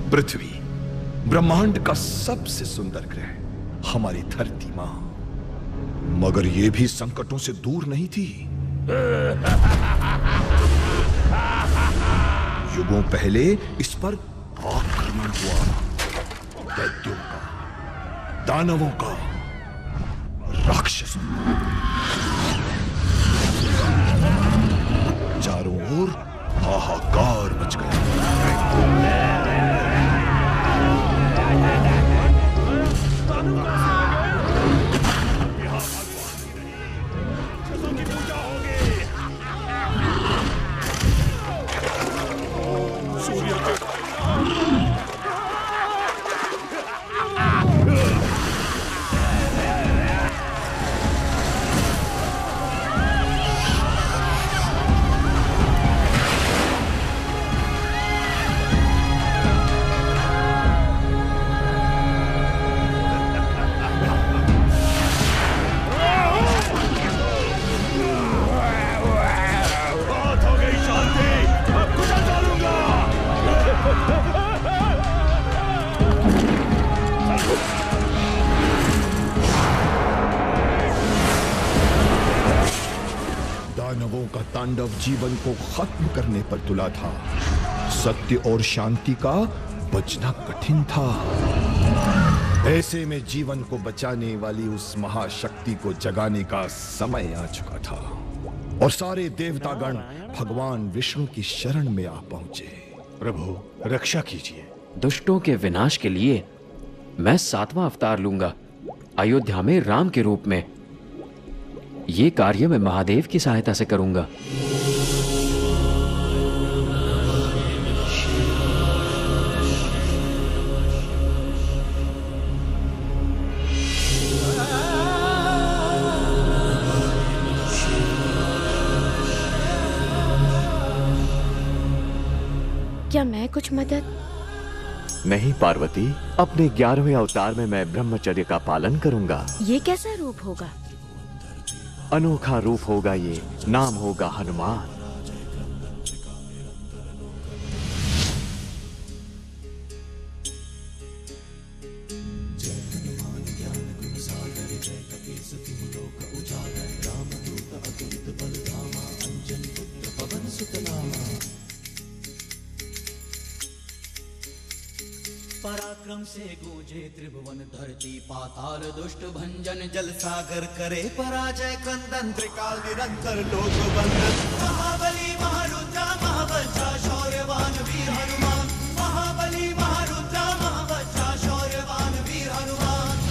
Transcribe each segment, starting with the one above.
पृथ्वी ब्रह्मांड का सबसे सुंदर ग्रह, हमारी धरती मां, मगर यह भी संकटों से दूर नहीं थी। युगों पहले इस पर आक्रमण हुआ, दैत्यों का, दानवों का, राक्षसों का। चारों ओर हाहाकार मच गया। दानवों का तांडव जीवन को खत्म करने पर तुला था। सत्य और शांति का बचना कठिन था। ऐसे में जीवन को बचाने वाली उस महाशक्ति को जगाने का समय आ चुका था और सारे देवतागण भगवान विष्णु की शरण में आ पहुंचे। प्रभु, रक्षा कीजिए। दुष्टों के विनाश के लिए मैं 7वां अवतार लूंगा, अयोध्या में राम के रूप में। ये कार्य मैं महादेव की सहायता से करूंगा। क्या मैं कुछ मदद? नहीं पार्वती, अपने 11वें अवतार में मैं ब्रह्मचर्य का पालन करूंगा। ये कैसा रूप होगा? अनोखा रूप होगा ये, नाम होगा हनुमान। पराक्रम से गूंजे त्रिभुवन धरती पाताल, दुष्ट भंजन जल सागर करे पराजय क्रंदन, त्रिकाल निरंतर लोक बंधन। महाबली महारुद्रा महावज्रा शौर्यवान वीर हनुमान, महाबली महारुद्रा महावज्रा शौर्यवान वीर हनुमान।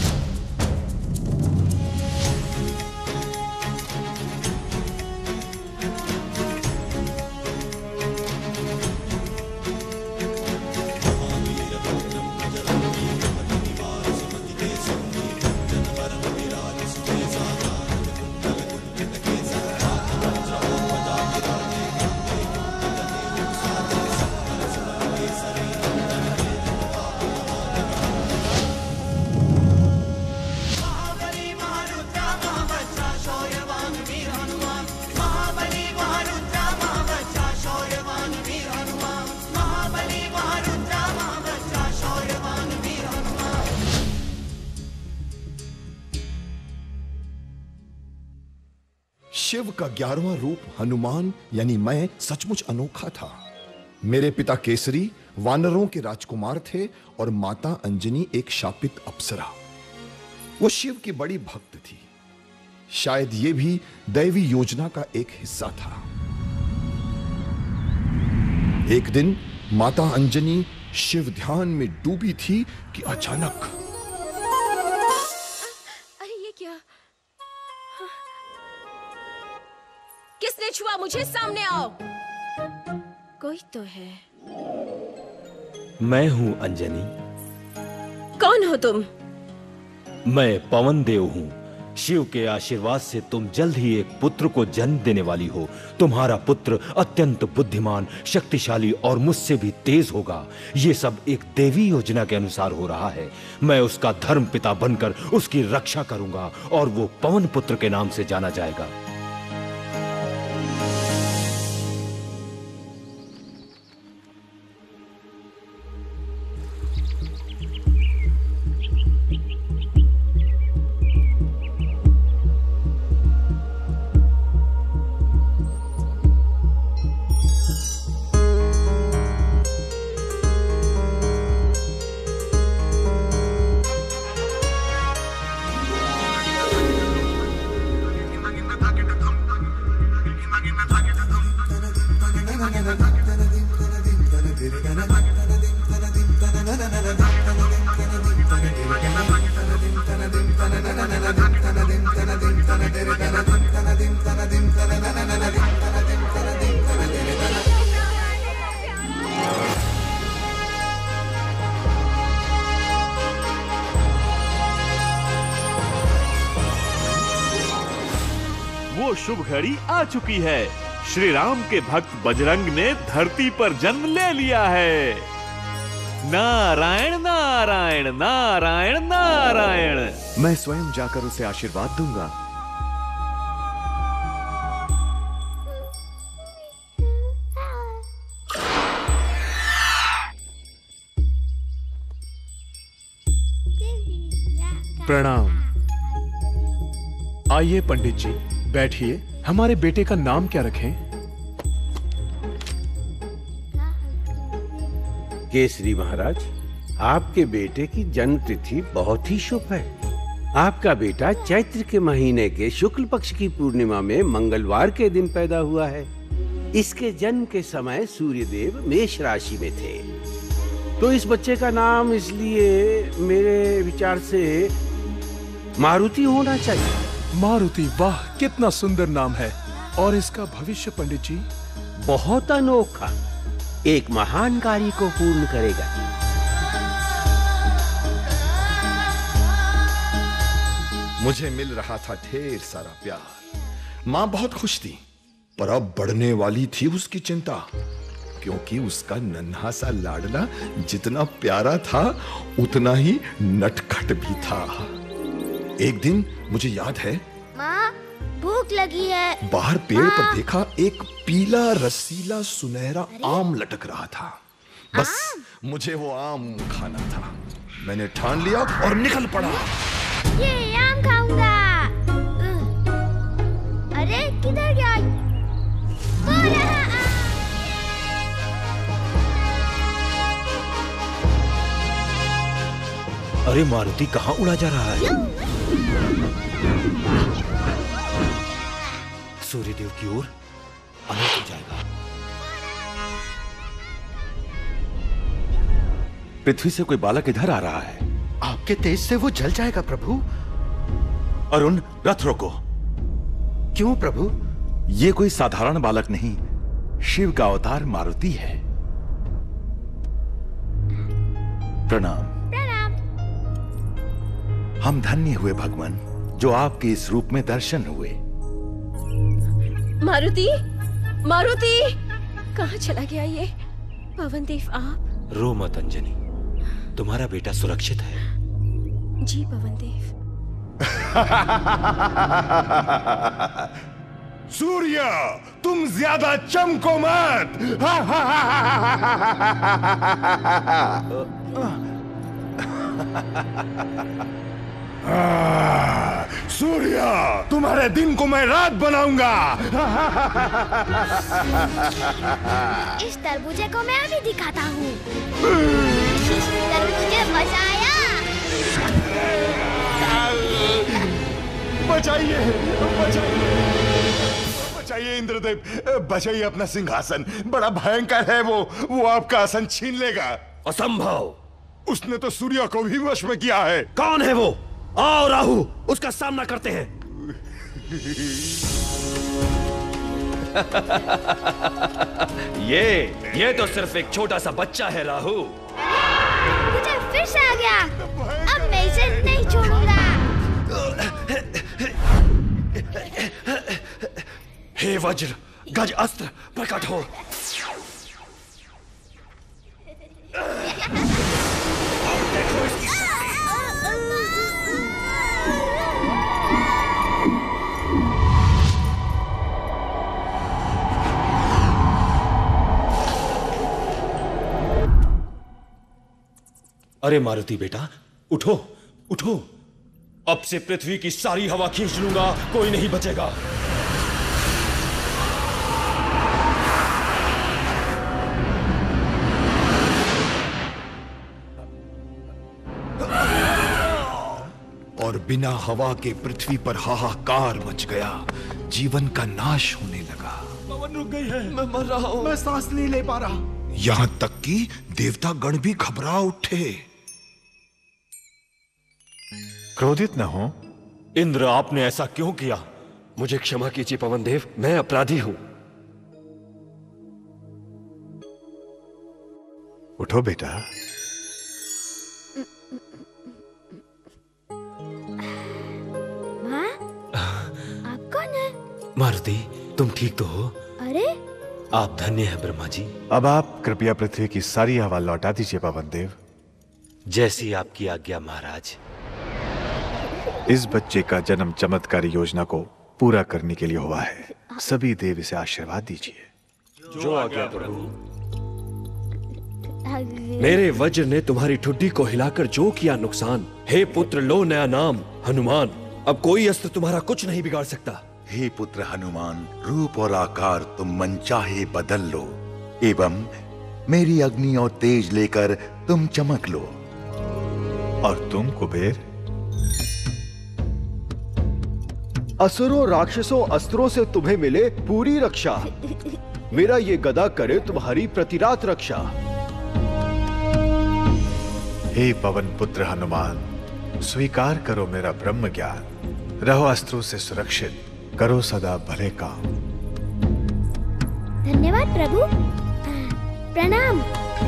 शिव का 11वां रूप हनुमान यानी मैं सचमुच अनोखा था। मेरे पिता केसरी वानरों के राजकुमार थे और माता अंजनी एक शापित अप्सरा। वो शिव की बड़ी भक्त थी। शायद ये भी दैवी योजना का एक हिस्सा था। एक दिन माता अंजनी शिव ध्यान में डूबी थी कि अचानक किसने छुआ मुझे? सामने आओ। कोई तो है। मैं हूं अंजनी। कौन हो तुम? मैं पवन देव हूं। शिव के आशीर्वाद से तुम जल्द ही एक पुत्र को जन्म देने वाली हो। तुम्हारा पुत्र अत्यंत बुद्धिमान, शक्तिशाली और मुझसे भी तेज होगा। ये सब एक देवी योजना के अनुसार हो रहा है। मैं उसका धर्म पिता बनकर उसकी रक्षा करूंगा और वो पवन पुत्र के नाम से जाना जाएगा। शुभ घड़ी आ चुकी है। श्री राम के भक्त बजरंग ने धरती पर जन्म ले लिया है। नारायण नारायण नारायण नारायण। मैं स्वयं जाकर उसे आशीर्वाद दूंगा। प्रणाम। आइए पंडित जी, बैठिए। हमारे बेटे का नाम क्या रखें? केसरी महाराज, आपके बेटे की जन्म तिथि बहुत ही शुभ है। आपका बेटा चैत्र के महीने के शुक्ल पक्ष की पूर्णिमा में मंगलवार के दिन पैदा हुआ है। इसके जन्म के समय सूर्यदेव मेष राशि में थे, तो इस बच्चे का नाम इसलिए मेरे विचार से मारुति होना चाहिए। मारुति, वाह कितना सुंदर नाम है। और इसका भविष्य पंडित जी? बहुत अनोखा, एक महान कार्य को पूर्ण करेगा। मुझे मिल रहा था ढेर सारा प्यार। मां बहुत खुश थी, पर अब बढ़ने वाली थी उसकी चिंता, क्योंकि उसका नन्हा सा लाडला जितना प्यारा था उतना ही नटखट भी था। एक दिन मुझे याद है, माँ भूख लगी है। बाहर पेड़ पर देखा एक पीला रसीला सुनहरा आम लटक रहा था। बस मुझे वो आम खाना था। मैंने ठान लिया और निकल पड़ा। ये आम खाऊंगा। अरे किधर गया? वो रहा आम। अरे मारुति कहाँ उड़ा जा रहा है? सूर्यदेव की ओर अनर्थ हो जाएगा। पृथ्वी से कोई बालक इधर आ रहा है। आपके तेज से वो जल जाएगा प्रभु। अरुण, रथ रोको। क्यों प्रभु? ये कोई साधारण बालक नहीं, शिव का अवतार मारुति है। प्रणाम। हम धन्य हुए भगवान, जो आपके इस रूप में दर्शन हुए। मारुति, मारुति, कहाँ चला गया ये पवनदेव? आप रो मत अंजनी, तुम्हारा बेटा सुरक्षित है। जी पवनदेव। सूर्य, तुम ज्यादा चमको मत। सूर्य, तुम्हारे दिन को मैं रात बनाऊंगा। इस तरबूजे को मैं अभी दिखाता हूँ। तरबूजे बचाया। बचाइए, बचाइए, बचाइए इंद्रदेव, बचाइए अपना सिंहासन। बड़ा भयंकर है वो आपका आसन छीन लेगा। असंभव। उसने तो सूर्य को भी वश में किया है। कौन है वो? आओ राहु, उसका सामना करते हैं। ये तो सिर्फ एक छोटा सा बच्चा है राहु। मुझे फिर से आ गया। अब मैं इसे नहीं छोड़ूंगा। हे वज्र, गज अस्त्र प्रकट हो। अरे मारुति बेटा, उठो उठो। अब से पृथ्वी की सारी हवा खींच लूंगा, कोई नहीं बचेगा। और बिना हवा के पृथ्वी पर हाहाकार मच गया। जीवन का नाश होने लगा। पवन रुक गई है। मैं मर रहा हूं। मैं सांस नहीं ले पा रहा। यहां तक कि देवता गण भी घबरा उठे। क्रोधित न हो। इंद्र, आपने ऐसा क्यों किया? मुझे क्षमा कीजिए पवनदेव, मैं अपराधी हूं। उठो बेटा। माँ, आप कौन है? मारुति, तुम ठीक तो हो? अरे आप धन्य हैं ब्रह्मा जी। अब आप कृपया पृथ्वी की सारी हवा लौटा दीजिए पवन देव। जैसी आपकी आज्ञा महाराज। इस बच्चे का जन्म चमत्कारी योजना को पूरा करने के लिए हुआ है। सभी देव इसे आशीर्वाद दीजिए। जो आज्ञा प्रभु। मेरे वज्र ने तुम्हारी ठुड्डी को हिलाकर जो किया नुकसान, हे पुत्र लो नया नाम हनुमान। अब कोई अस्त्र तुम्हारा कुछ नहीं बिगाड़ सकता। हे पुत्र हनुमान, रूप और आकार तुम मनचाहे बदल लो एवं मेरी अग्नि और तेज लेकर तुम चमक लो। और तुम कुबेर? असुरों राक्षसों अस्त्रों से तुम्हें मिले पूरी रक्षा। मेरा ये गदा करे तुम्हारी प्रतिरात रक्षा। हे पवन पुत्र हनुमान, स्वीकार करो मेरा ब्रह्म ज्ञान। रहो अस्त्रों से सुरक्षित, करो सदा भले काम। धन्यवाद प्रभु। प्रणाम।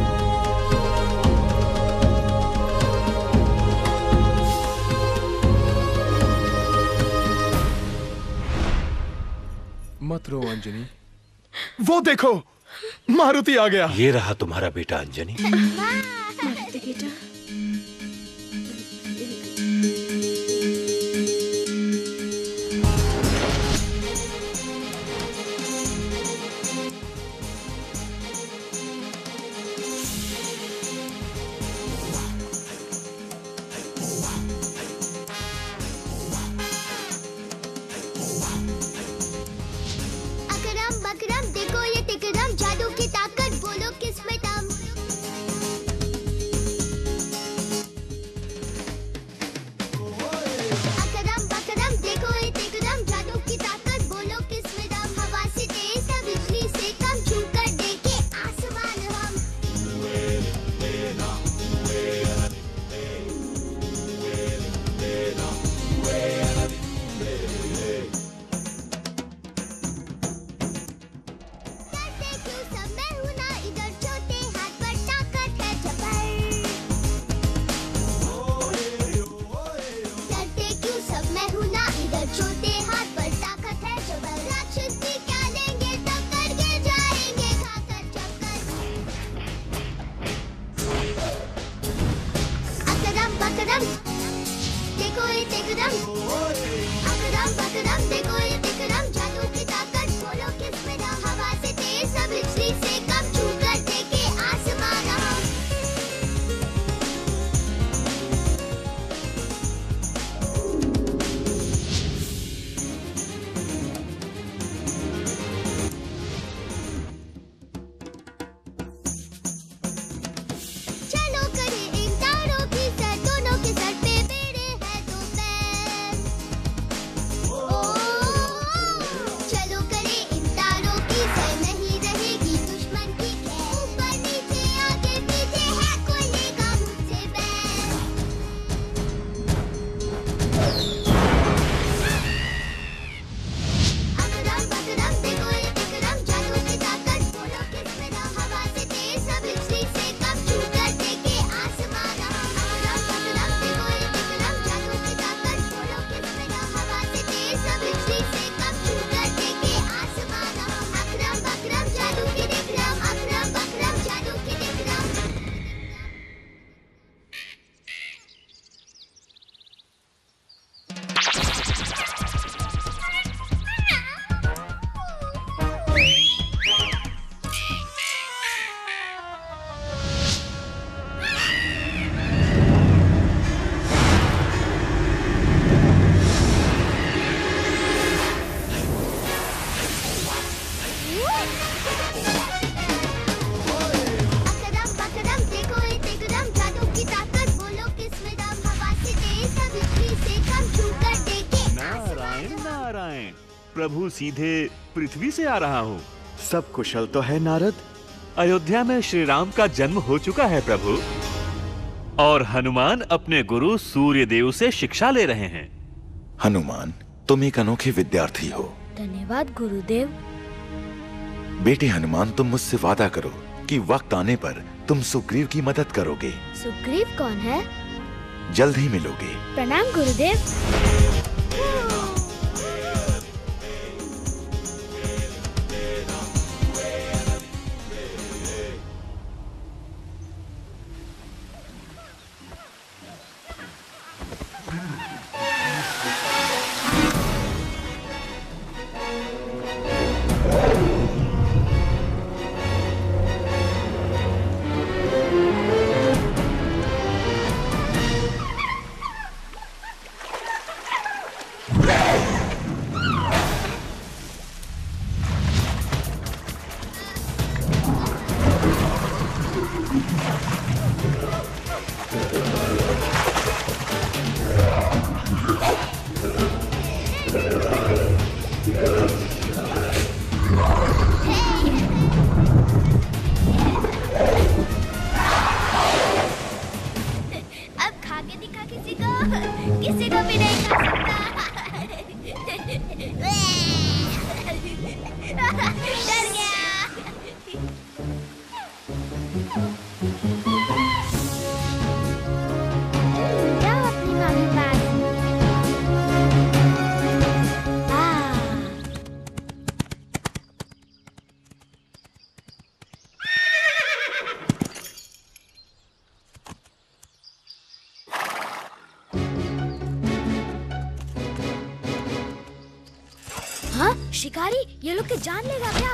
मत रो अंजनी। वो देखो, मारुति आ गया। ये रहा तुम्हारा बेटा अंजनी। मारुति बेटा। प्रभु सीधे पृथ्वी से आ रहा हूँ। सब कुशल तो है नारद? अयोध्या में श्री राम का जन्म हो चुका है प्रभु, और हनुमान अपने गुरु सूर्य देव से शिक्षा ले रहे हैं। हनुमान, तुम एक अनोखे विद्यार्थी हो। धन्यवाद गुरुदेव। बेटे हनुमान, तुम मुझसे वादा करो कि वक्त आने पर तुम सुग्रीव की मदद करोगे। सुग्रीव कौन है? जल्द ही मिलोगे। प्रणाम गुरुदेव। खा के दिखा किसी को भी नहीं खा सकता। डर गया। जाओ अपनी मम्मी पास। हाँ, शिकारी ये लोग के जान लेगा क्या?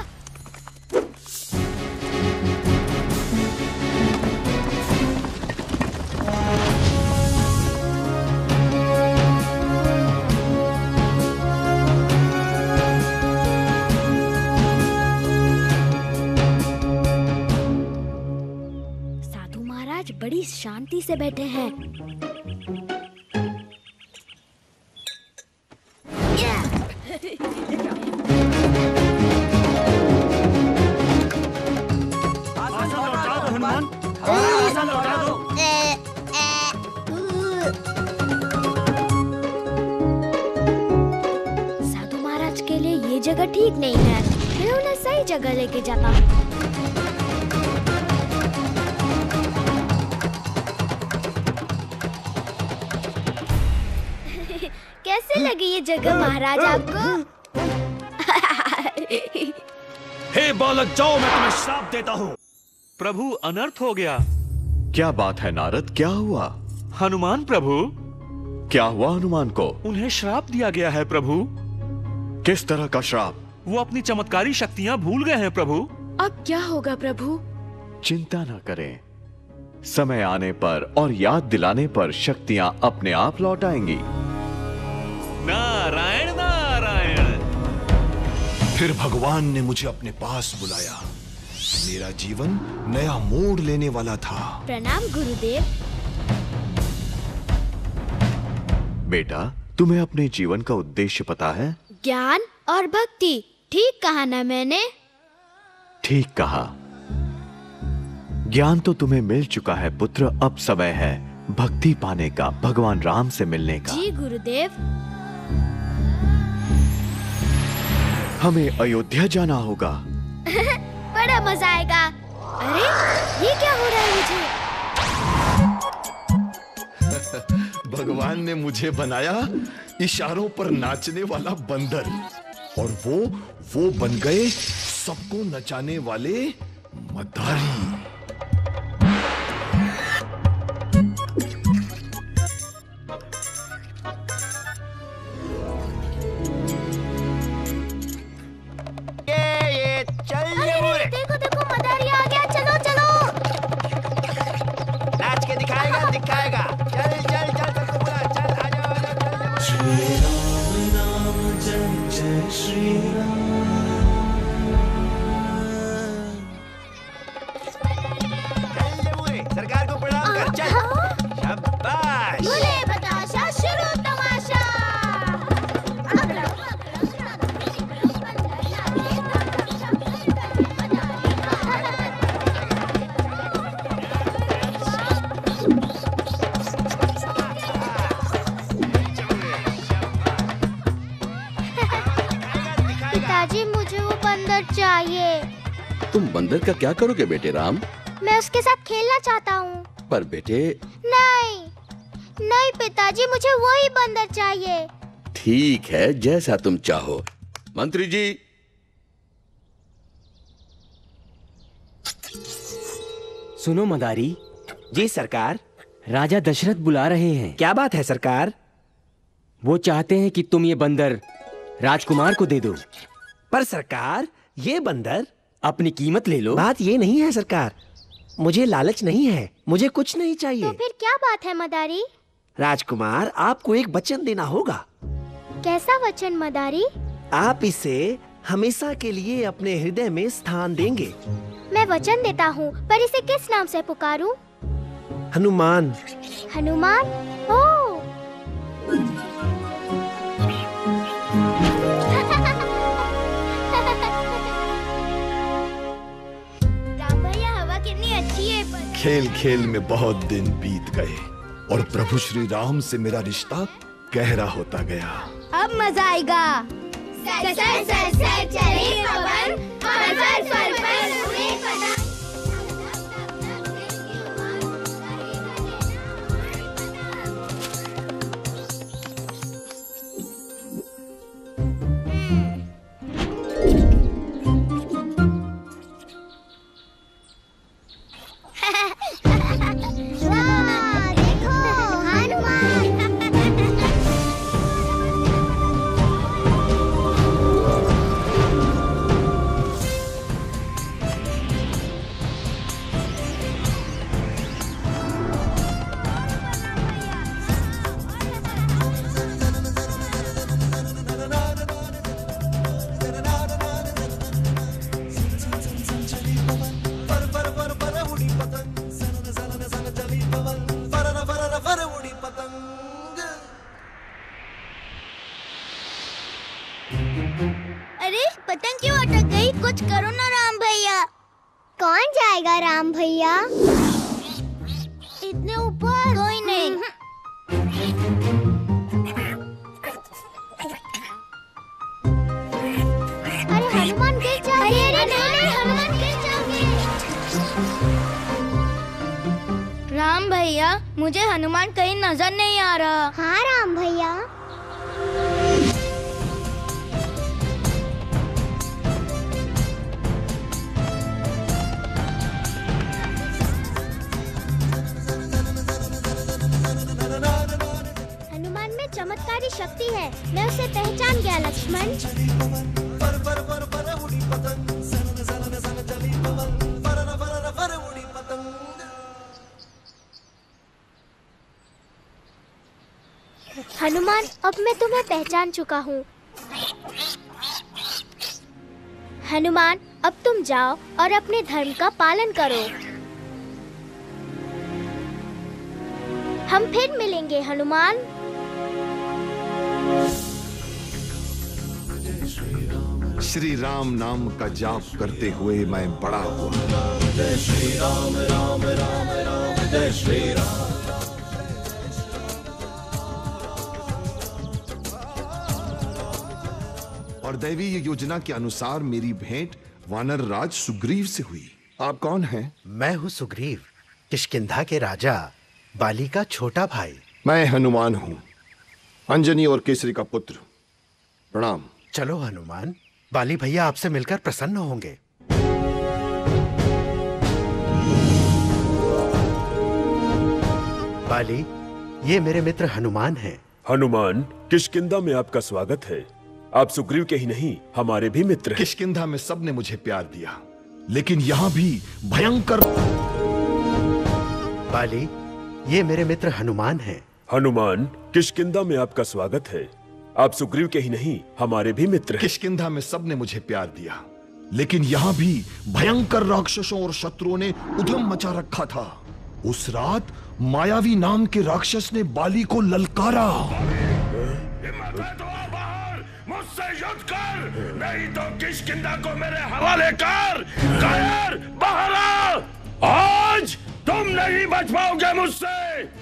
साधु महाराज बड़ी शांति से बैठे हैं। साधु महाराज के लिए ये जगह ठीक नहीं है। मैं उन्हें सही जगह लेके जाता हूँ। कैसे लगी ये जगह महाराज आपको? हे बालक, जाओ, मैं तुम्हें श्राप देता हूँ। प्रभु, अनर्थ हो गया। क्या बात है नारद, क्या हुआ? हनुमान प्रभु। क्या हुआ हनुमान को? उन्हें श्राप दिया गया है प्रभु। किस तरह का श्राप? वो अपनी चमत्कारी शक्तियाँ भूल गए हैं प्रभु। अब क्या होगा प्रभु? चिंता न करें, समय आने पर और याद दिलाने पर शक्तियां अपने आप लौट आएंगी। नारायण नारायण। फिर भगवान ने मुझे अपने पास बुलाया। मेरा जीवन नया मोड़ लेने वाला था। प्रणाम गुरुदेव। बेटा, तुम्हें अपने जीवन का उद्देश्य पता है? ज्ञान और भक्ति। ठीक कहा ना मैंने? ठीक कहा। ज्ञान तो तुम्हें मिल चुका है पुत्र, अब समय है भक्ति पाने का, भगवान राम से मिलने का। जी गुरुदेव। हमें अयोध्या जाना होगा। बड़ा मजा आएगा। अरे ये क्या हो रहा है मुझे? भगवान ने मुझे बनाया इशारों पर नाचने वाला बंदर, और वो बन गए सबको नचाने वाले मदारी। देखो देखो मदारी आ गया। चलो चलो। नाच के दिखाएगा। चल चल चल सबको बुला। चल आ जाओ। श्री राम नाम जय श्री राम। चल जमुई, सरकार को प्रणाम कर। चल शाबाश। बोले बताशा शुरू तमाशा। पिताजी मुझे वो बंदर चाहिए। तुम बंदर का क्या करोगे बेटे राम? मैं उसके साथ खेलना चाहता हूँ। पर बेटे। नहीं पिताजी, मुझे वही बंदर चाहिए। ठीक है, जैसा तुम चाहो। मंत्री जी। सुनो मदारी। जी सरकार। राजा दशरथ बुला रहे हैं। क्या बात है सरकार? वो चाहते हैं कि तुम ये बंदर राजकुमार को दे दो। पर सरकार, ये बंदर। अपनी कीमत ले लो। बात ये नहीं है सरकार, मुझे लालच नहीं है, मुझे कुछ नहीं चाहिए। तो फिर क्या बात है मदारी? राजकुमार, आपको एक वचन देना होगा। कैसा वचन मदारी? आप इसे हमेशा के लिए अपने हृदय में स्थान देंगे। मैं वचन देता हूँ, पर इसे किस नाम से पुकारूं? हनुमान। हनुमान? ओ राम भैया, हवा कितनी अच्छी है पर। खेल खेल में बहुत दिन बीत गए और प्रभु श्री राम से मेरा रिश्ता गहरा होता गया। अब मजा आएगा। सर सर सर सर चले पवन, फर फर फर फर उड़े पतंग। अरे पतंग क्यों अटक गई? कुछ करो ना राम भैया। कौन जाएगा राम भैया? इतने ऊपर कोई नहीं। अरे हनुमान गिर जाओगे। अरे नहीं, हनुमान गिर जाओगे। राम भैया, मुझे हनुमान कहीं नजर नहीं आ रहा। हाँ राम भैया। हनुमान में चमत्कारी शक्ति है, मैं उसे पहचान गया लक्ष्मण। हनुमान, अब मैं तुम्हें पहचान चुका हूँ। हनुमान, अब तुम जाओ और अपने धर्म का पालन करो। हम फिर मिलेंगे हनुमान। श्री राम नाम का जाप करते हुए मैं बड़ा हुआ। जय श्री राम राम राम राम जय श्री राम। और दैवी योजना के अनुसार मेरी भेंट वानर राज सुग्रीव से हुई। आप कौन हैं? मैं हूँ सुग्रीव, किष्किंधा के राजा, बाली का छोटा भाई। मैं हनुमान हूँ, अंजनी और केसरी का पुत्र। प्रणाम। चलो हनुमान, बाली भैया आपसे मिलकर प्रसन्न होंगे। बाली, ये मेरे मित्र हनुमान हैं। हनुमान, किष्किंधा में आपका स्वागत है। आप सुग्रीव के ही नहीं, हमारे भी मित्र हैं। किष्किंधा में सबने मुझे प्यार दिया, लेकिन यहाँ भी भयंकर। बाली, ये मेरे मित्र हनुमान हैं। हनुमान, किष्किंधा में आपका स्वागत है। आप सुग्रीव के ही नहीं, हमारे भी मित्र हैं। किष्किंधा में सबने मुझे प्यार दिया, लेकिन यहाँ भी भयंकर राक्षसों और शत्रुओं ने उधम मचा रखा था। उस रात मायावी नाम के राक्षस ने बाली को ललकारा। मुझसे युद्ध कर, नहीं तो किष्किंधा को मेरे हवाले कर। कायर, बाहर आ। आज तुम नहीं बच पाओगे मुझसे।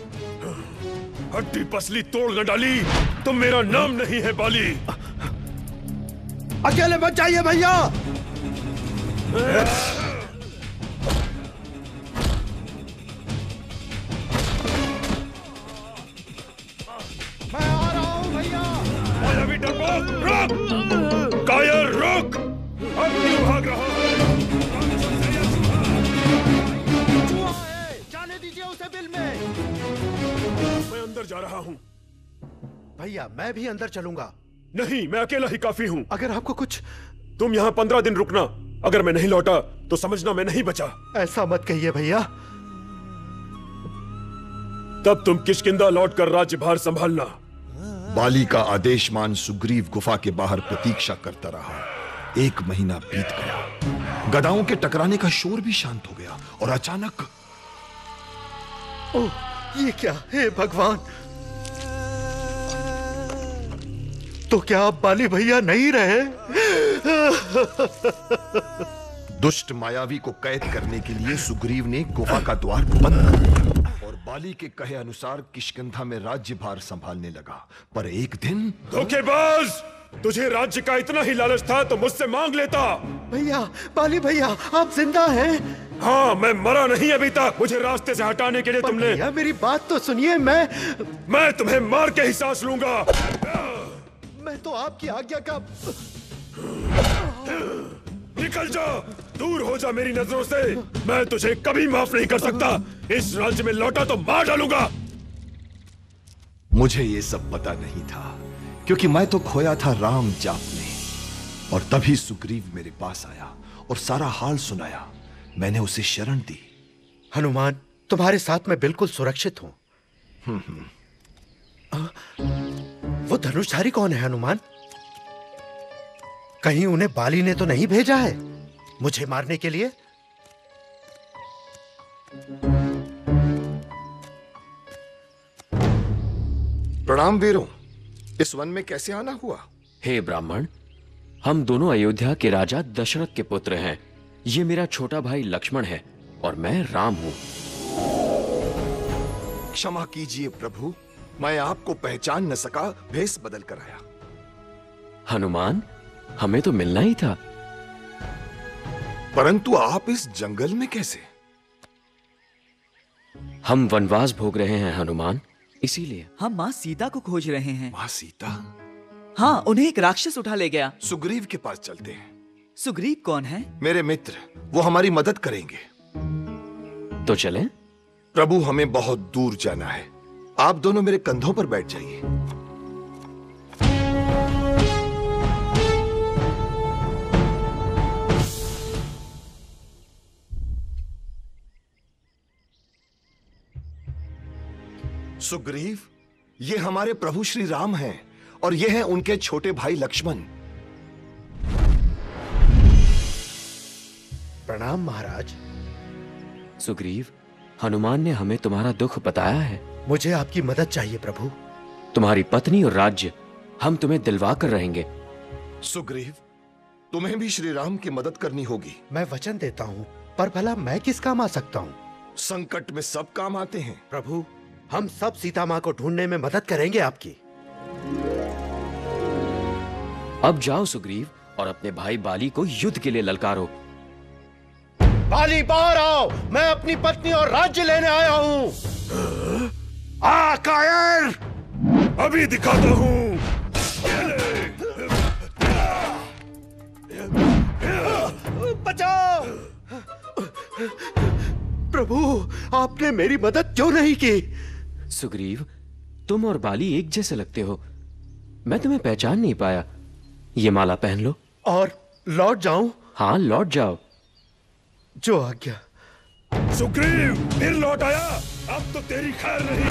हड्डी पसली तोड़ डाली, तुम मेरा नाम नहीं है बाली। अकेले मत जाइए भैया। मैं आ रहा हूं भैया। मायावी डरपोक, रुक। कायर, रुक। अब क्यों भाग रहा है? जाने दीजिए उसे बिल में। मैं अंदर जा रहा हूँ। भैया, मैं भी अंदर चलूंगा। नहीं, मैं अकेला ही काफी हूँ। अगर आपको कुछ। तुम यहाँ 15 दिन रुकना। अगर मैं नहीं लौटा तो समझना मैं नहीं बचा। ऐसा मत कहिए भैया। तब तुम किष्किंधा लौटकर राज्यभार संभालना। बाली का आदेश मान सुग्रीव गुफा के बाहर प्रतीक्षा करता रहा। 1 महीना बीत गया। गदाओं के टकराने का शोर भी शांत हो गया और अचानक ओह, ये क्या है भगवान? तो क्या आप बाली भैया नहीं रहे? दुष्ट मायावी को कैद करने के लिए सुग्रीव ने गुफा का द्वार बंद कर दिया और बाली के कहे अनुसार किष्किंधा में राज्यभार संभालने लगा। पर एक दिन धोखेबाज, तुझे राज्य का इतना ही लालच था तो मुझसे मांग लेता। भैया, बाली भैया, आप जिंदा हैं? हाँ, मैं मरा नहीं अभी तक। मुझे रास्ते से हटाने के लिए तुमने। भैया मेरी बात तो सुनिए। मैं तुम्हें मार के ही सांस लूंगा। मैं तो आपकी आज्ञा का। निकल जा, दूर हो जा मेरी नजरों से। मैं तुझे कभी माफ नहीं कर सकता। इस राज्य में लौटा तो मार डालूंगा। मुझे ये सब पता नहीं था, क्योंकि मैं तो खोया था राम जाप में। और तभी सुग्रीव मेरे पास आया और सारा हाल सुनाया। मैंने उसे शरण दी। हनुमान, तुम्हारे साथ मैं बिल्कुल सुरक्षित हूं। वो धनुषधारी कौन है हनुमान? कहीं उन्हें बाली ने तो नहीं भेजा है मुझे मारने के लिए? प्रणाम वीरों, इस वन में कैसे आना हुआ? हे ब्राह्मण, हम दोनों अयोध्या के राजा दशरथ के पुत्र हैं। ये मेरा छोटा भाई लक्ष्मण है और मैं राम हूं। क्षमा कीजिए प्रभु, मैं आपको पहचान न सका, भेष बदल कर आया। हनुमान, हमें तो मिलना ही था। परंतु आप इस जंगल में कैसे? हम वनवास भोग रहे हैं हनुमान, इसीलिए। हम माँ सीता को खोज रहे हैं। माँ सीता? हाँ, उन्हें एक राक्षस उठा ले गया। सुग्रीव के पास चलते हैं। सुग्रीव कौन है? मेरे मित्र, वो हमारी मदद करेंगे। तो चलें? प्रभु, हमें बहुत दूर जाना है। आप दोनों मेरे कंधों पर बैठ जाइए। सुग्रीव, ये हमारे प्रभु श्री राम हैं और ये हैं उनके छोटे भाई लक्ष्मण। प्रणाम महाराज। सुग्रीव, हनुमान ने हमें तुम्हारा दुख बताया है। मुझे आपकी मदद चाहिए प्रभु। तुम्हारी पत्नी और राज्य हम तुम्हें दिलवा कर रहेंगे। सुग्रीव, तुम्हें भी श्री राम की मदद करनी होगी। मैं वचन देता हूँ, पर भला मैं किस काम आ सकता हूँ? संकट में सब काम आते हैं। प्रभु, हम सब सीता माँ को ढूंढने में मदद करेंगे आपकी। अब जाओ सुग्रीव और अपने भाई बाली को युद्ध के लिए ललकारो। बाली, बाहर आओ, मैं अपनी पत्नी और राज्य लेने आया हूँ। कायर, अभी दिखाता हूँ। बचाओ! प्रभु, आपने मेरी मदद क्यों नहीं की? सुग्रीव, तुम और बाली एक जैसे लगते हो। मैं तुम्हें पहचान नहीं पाया। ये माला पहन लो। और लौट जाऊं? हाँ, लौट जाओ। जो आज्ञा। सुग्रीव, फिर लौट आया। अब तो तेरी खैर नहीं।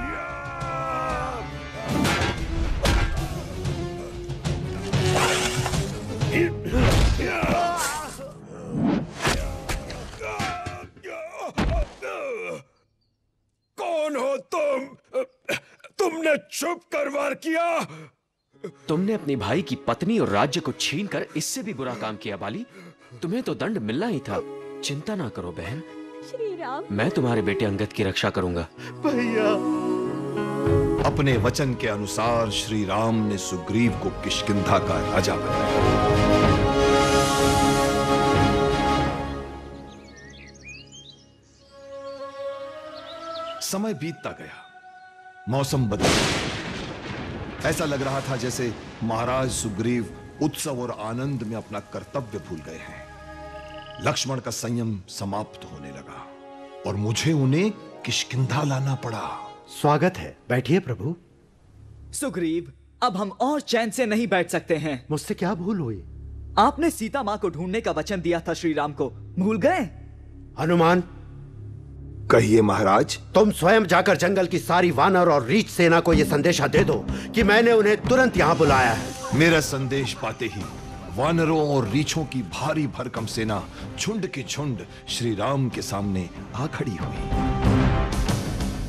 कौन हो तुम? तुमने छुप कर वार किया। तुमने अपने भाई की पत्नी और राज्य को छीनकर इससे भी बुरा काम किया बाली। तुम्हें तो दंड मिलना ही था। चिंता ना करो बहन, श्री राम, मैं तुम्हारे बेटे अंगद की रक्षा करूंगा। भैया। अपने वचन के अनुसार श्री राम ने सुग्रीव को किष्किंधा का राजा बनाया। समय बीतता गया, मौसम बदल गया। ऐसा लग रहा था जैसे महाराज सुग्रीव उत्सव और आनंद में अपना कर्तव्य भूल गए हैं। लक्ष्मण का संयम समाप्त होने लगा और मुझे उन्हें किष्किंधा लाना पड़ा। स्वागत है, बैठिए प्रभु। सुग्रीव, अब हम और चैन से नहीं बैठ सकते हैं। मुझसे क्या भूल हुई? आपने सीता माँ को ढूंढने का वचन दिया था श्री राम को, भूल गए? हनुमान, कहिए महाराज। तुम स्वयं जाकर जंगल की सारी वानर और रीछ सेना को यह संदेशा दे दो कि मैंने उन्हें तुरंत यहाँ बुलाया है। मेरा संदेश पाते ही वानरों और रीछों की भारी भरकम सेना झुंड के झुंड श्री राम के सामने आ खड़ी हुई।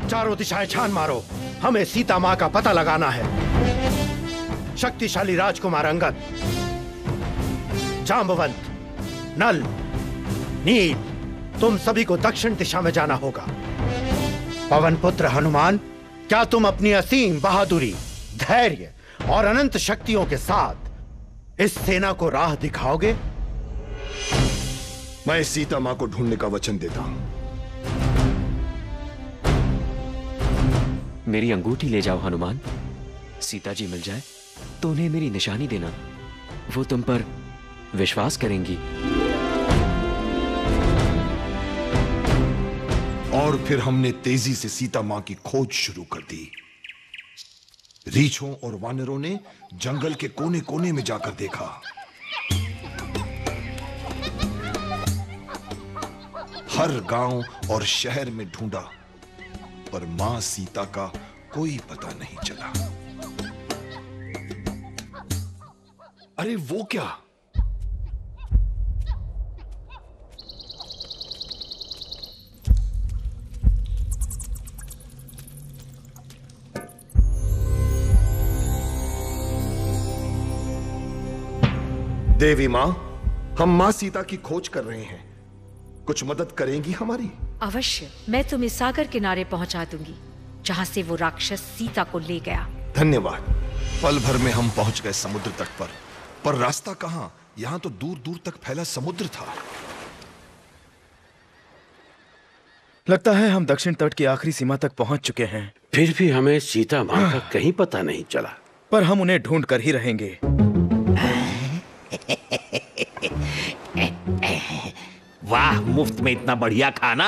चारों दिशाएं छान मारो, हमें सीता माँ का पता लगाना है। शक्तिशाली राजकुमार अंगद, जांबवंत, नल, नील, तुम सभी को दक्षिण दिशा में जाना होगा। पवन पुत्र हनुमान, क्या तुम अपनी असीम बहादुरी, धैर्य और अनंत शक्तियों के साथ इस सेना को राह दिखाओगे? मैं सीता मां को ढूंढने का वचन देता हूं। मेरी अंगूठी ले जाओ हनुमान। सीता जी मिल जाए तो उन्हें मेरी निशानी देना, वो तुम पर विश्वास करेंगी। और फिर हमने तेजी से सीता मां की खोज शुरू कर दी। रीछों और वानरों ने जंगल के कोने कोने में जाकर देखा। हर गांव और शहर में ढूंढा, पर मां सीता का कोई पता नहीं चला। अरे वो क्या? देवी मां, हम मां सीता की खोज कर रहे हैं, कुछ मदद करेंगी हमारी? अवश्य, मैं तुम्हें सागर किनारे पहुंचा दूंगी, जहां से वो राक्षस सीता को ले गया। धन्यवाद। पल भर में हम पहुंच गए समुद्र तट पर रास्ता कहां? यहां तो दूर दूर तक फैला समुद्र था। लगता है हम दक्षिण तट की आखिरी सीमा तक पहुंच चुके हैं। फिर भी हमें सीता मां का कहीं पता नहीं चला। पर हम उन्हें ढूंढ कर ही रहेंगे। वाह, मुफ्त में इतना बढ़िया खाना।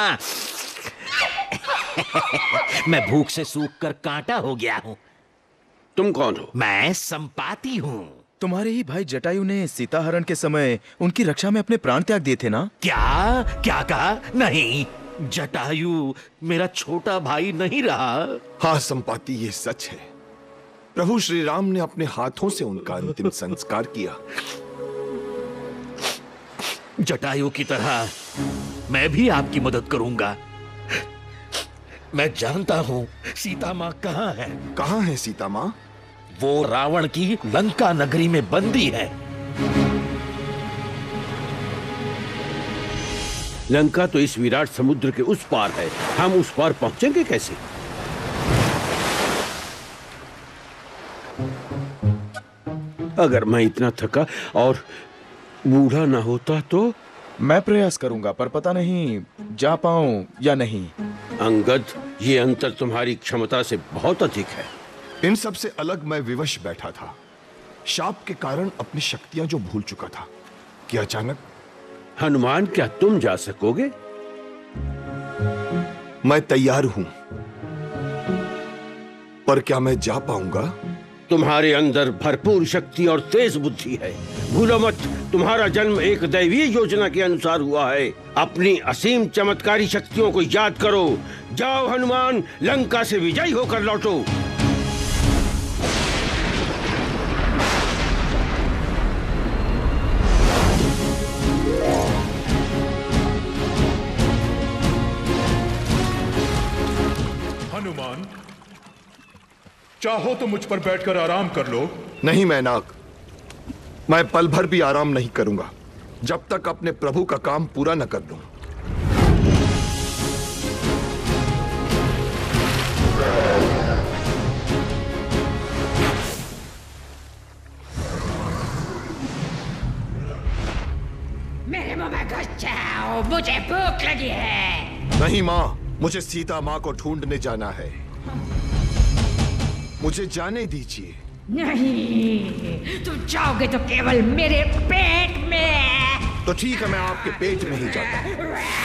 मैं भूख से सूख कर कांटा हो गया हूँ। तुम कौन हो? मैं संपाति हूँ। तुम्हारे ही भाई जटायु ने सीता हरण के समय उनकी रक्षा में अपने प्राण त्याग दिए थे ना? क्या क्या कहा? नहीं, जटायु मेरा छोटा भाई नहीं रहा। हाँ संपाति, ये सच है। प्रभु श्री राम ने अपने हाथों से उनका अंतिम संस्कार किया। जटायु की तरह मैं भी आपकी मदद करूंगा। मैं जानता हूं सीता मां कहां है। कहां है सीता मां? वो रावण की लंका नगरी में बंदी है। लंका तो इस विराट समुद्र के उस पार है, हम उस पार पहुंचेंगे कैसे? अगर मैं इतना थका और बूढ़ा ना होता तो? मैं प्रयास करूंगा, पर पता नहीं जा पाऊं या नहीं। अंगद, ये अंतर तुम्हारी क्षमता से बहुत अधिक है। इन सब से अलग मैं विवश बैठा था, शाप के कारण अपनी शक्तियां जो भूल चुका था कि अचानक। हनुमान, क्या तुम जा सकोगे? मैं तैयार हूं, पर क्या मैं जा पाऊंगा? तुम्हारे अंदर भरपूर शक्ति और तेज बुद्धि है। भूलो मत, तुम्हारा जन्म एक दैवीय योजना के अनुसार हुआ है। अपनी असीम चमत्कारी शक्तियों को याद करो। जाओ हनुमान, लंका से विजयी होकर लौटो। हनुमान, चाहो तो मुझ पर बैठकर आराम कर लो। नहीं मैनाक, मैं पल भर भी आराम नहीं करूंगा जब तक अपने प्रभु का काम पूरा न कर लूं। मेरे मुंह में घुस जाओ, मुझे भूख लगी है। नहीं मां, मुझे सीता मां को ढूंढने जाना है। मुझे जाने दीजिए। नहीं, तुम जाओगे तो केवल मेरे पेट में। तो ठीक है, मैं आपके पेट में ही जाता हूं।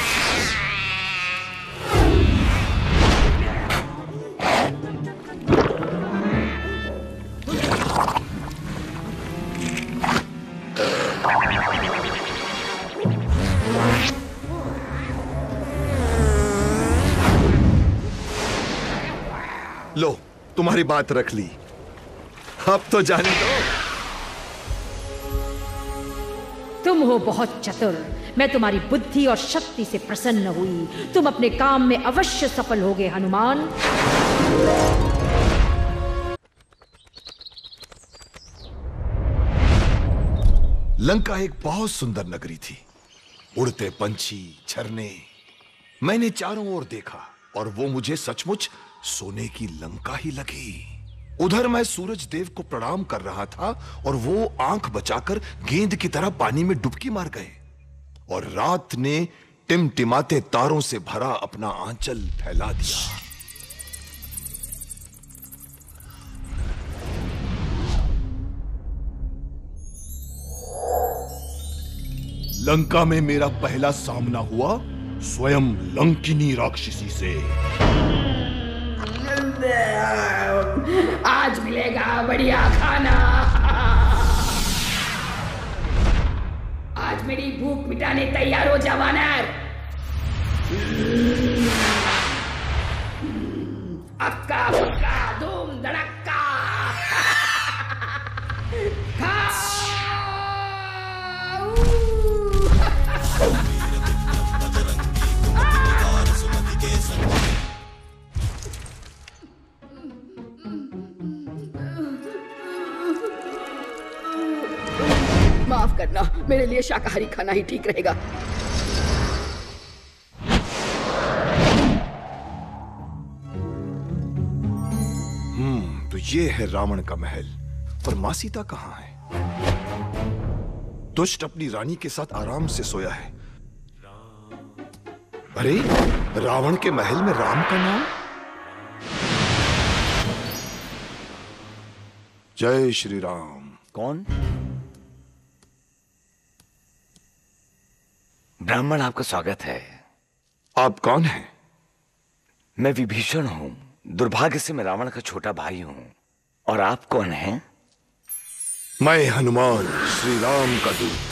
लो, तुम्हारी बात रख ली, अब तो जाने दो। तुम हो बहुत चतुर। मैं तुम्हारी बुद्धि और शक्ति से प्रसन्न हुई। तुम अपने काम में अवश्य सफल होगे हनुमान। लंका एक बहुत सुंदर नगरी थी। उड़ते पंछी, झरने, मैंने चारों ओर देखा और वो मुझे सचमुच सोने की लंका ही लगी। उधर मैं सूरज देव को प्रणाम कर रहा था और वो आंख बचाकर गेंद की तरह पानी में डुबकी मार गए और रात ने टिमटिमाते तारों से भरा अपना आंचल फैला दिया। लंका में मेरा पहला सामना हुआ स्वयं लंकिनी राक्षसी से। आज मिलेगा बढ़िया खाना। आज मेरी भूख मिटाने तैयार हो जा वानर। अक्का बक्का धूम धड़क्का। माफ करना, मेरे लिए शाकाहारी खाना ही ठीक रहेगा। तो ये है रावण का महल, पर मां सीता कहाँ है? दुष्ट अपनी रानी के साथ आराम से सोया है। अरे, रावण के महल में राम का नाम? जय श्री राम। कौन? ब्राह्मण, आपका स्वागत है। आप कौन हैं? मैं विभीषण हूं। दुर्भाग्य से मैं रावण का छोटा भाई हूं। और आप कौन हैं? मैं हनुमान, श्री राम का दूत।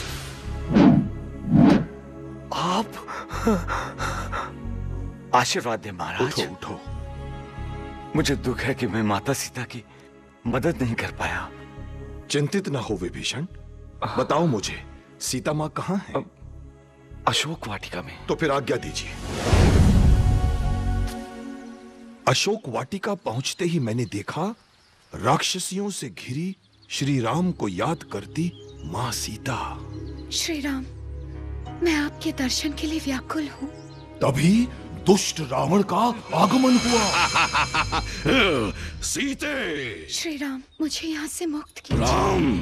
आप? आशीर्वाद दे महाराज। उठो उठो। मुझे दुख है कि मैं माता सीता की मदद नहीं कर पाया। चिंतित ना हो विभीषण। बताओ मुझे, सीता मां कहाँ है? अशोक वाटिका में। तो फिर आज्ञा दीजिए। अशोक वाटिका पहुंचते ही मैंने देखा राक्षसियों से घिरी श्री राम को याद करती मां सीता। श्री राम, मैं आपके दर्शन के लिए व्याकुल हूँ। तभी दुष्ट रावण का आगमन हुआ। सीते! श्री राम, मुझे यहाँ से मुक्त कीजिए। राम!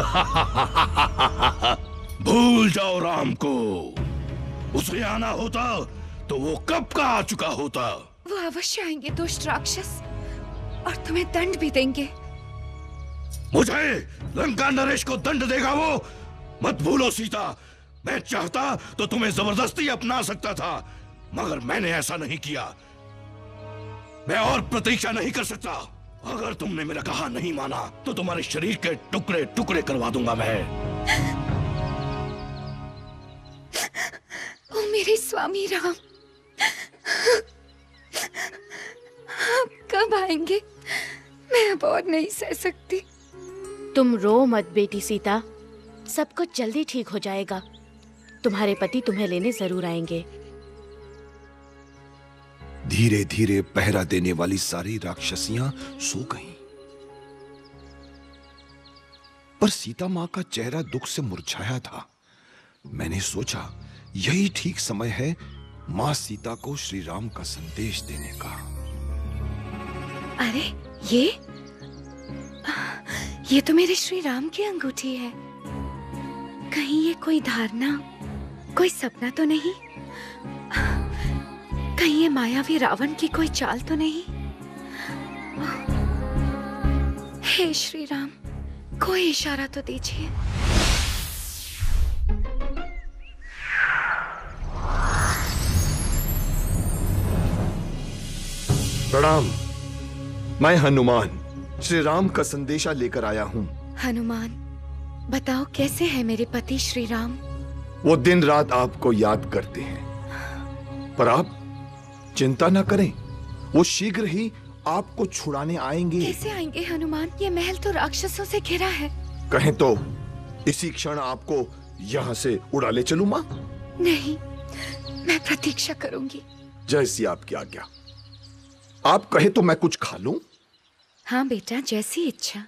भूल जाओ राम को। उसे आना होता तो वो कब का आ चुका होता। वो अवश्य आएंगे दुष्ट राक्षस, और तुम्हें दंड भी देंगे। मुझे लंका नरेश को दंड देगा वो? मत भूलो सीता, मैं चाहता तो तुम्हें जबरदस्ती अपना सकता था, मगर मैंने ऐसा नहीं किया। मैं और प्रतीक्षा नहीं कर सकता। अगर तुमने मेरा कहा नहीं माना तो तुम्हारे शरीर के टुकड़े टुकड़े करवा दूंगा मैं। ओ मेरे स्वामी राम, आप कब आएंगे? मैं अब और नहीं सह सकती। तुम रो मत बेटी सीता, सब कुछ जल्दी ठीक हो जाएगा। तुम्हारे पति तुम्हें लेने जरूर आएंगे। धीरे धीरे पहरा देने वाली सारी राक्षसियां सो गईं। पर सीता मां का चेहरा दुख से मुरझाया था। मैंने सोचा यही ठीक समय है मां सीता को श्री राम का संदेश देने का। अरे ये तो मेरे श्री राम की अंगूठी है। कहीं ये कोई धारणा, कोई सपना तो नहीं? कहीं ये मायावी रावण की कोई चाल तो नहीं? हे श्री राम, कोई इशारा तो दीजिए। प्रणाम, मैं हनुमान श्री राम का संदेशा लेकर आया हूँ। हनुमान, बताओ कैसे है मेरे पति श्री राम? वो दिन रात आपको याद करते हैं, पर आप चिंता न करें, वो शीघ्र ही आपको छुड़ाने आएंगे। कैसे आएंगे हनुमान? ये महल तो राक्षसों से घिरा है। कहें तो इसी क्षण आपको यहाँ से उड़ा ले चलूं माँ? नहीं, मैं प्रतीक्षा करूंगी। जैसी आपकी आज्ञा। आप कहे तो मैं कुछ खा लूं? हाँ बेटा, जैसी इच्छा।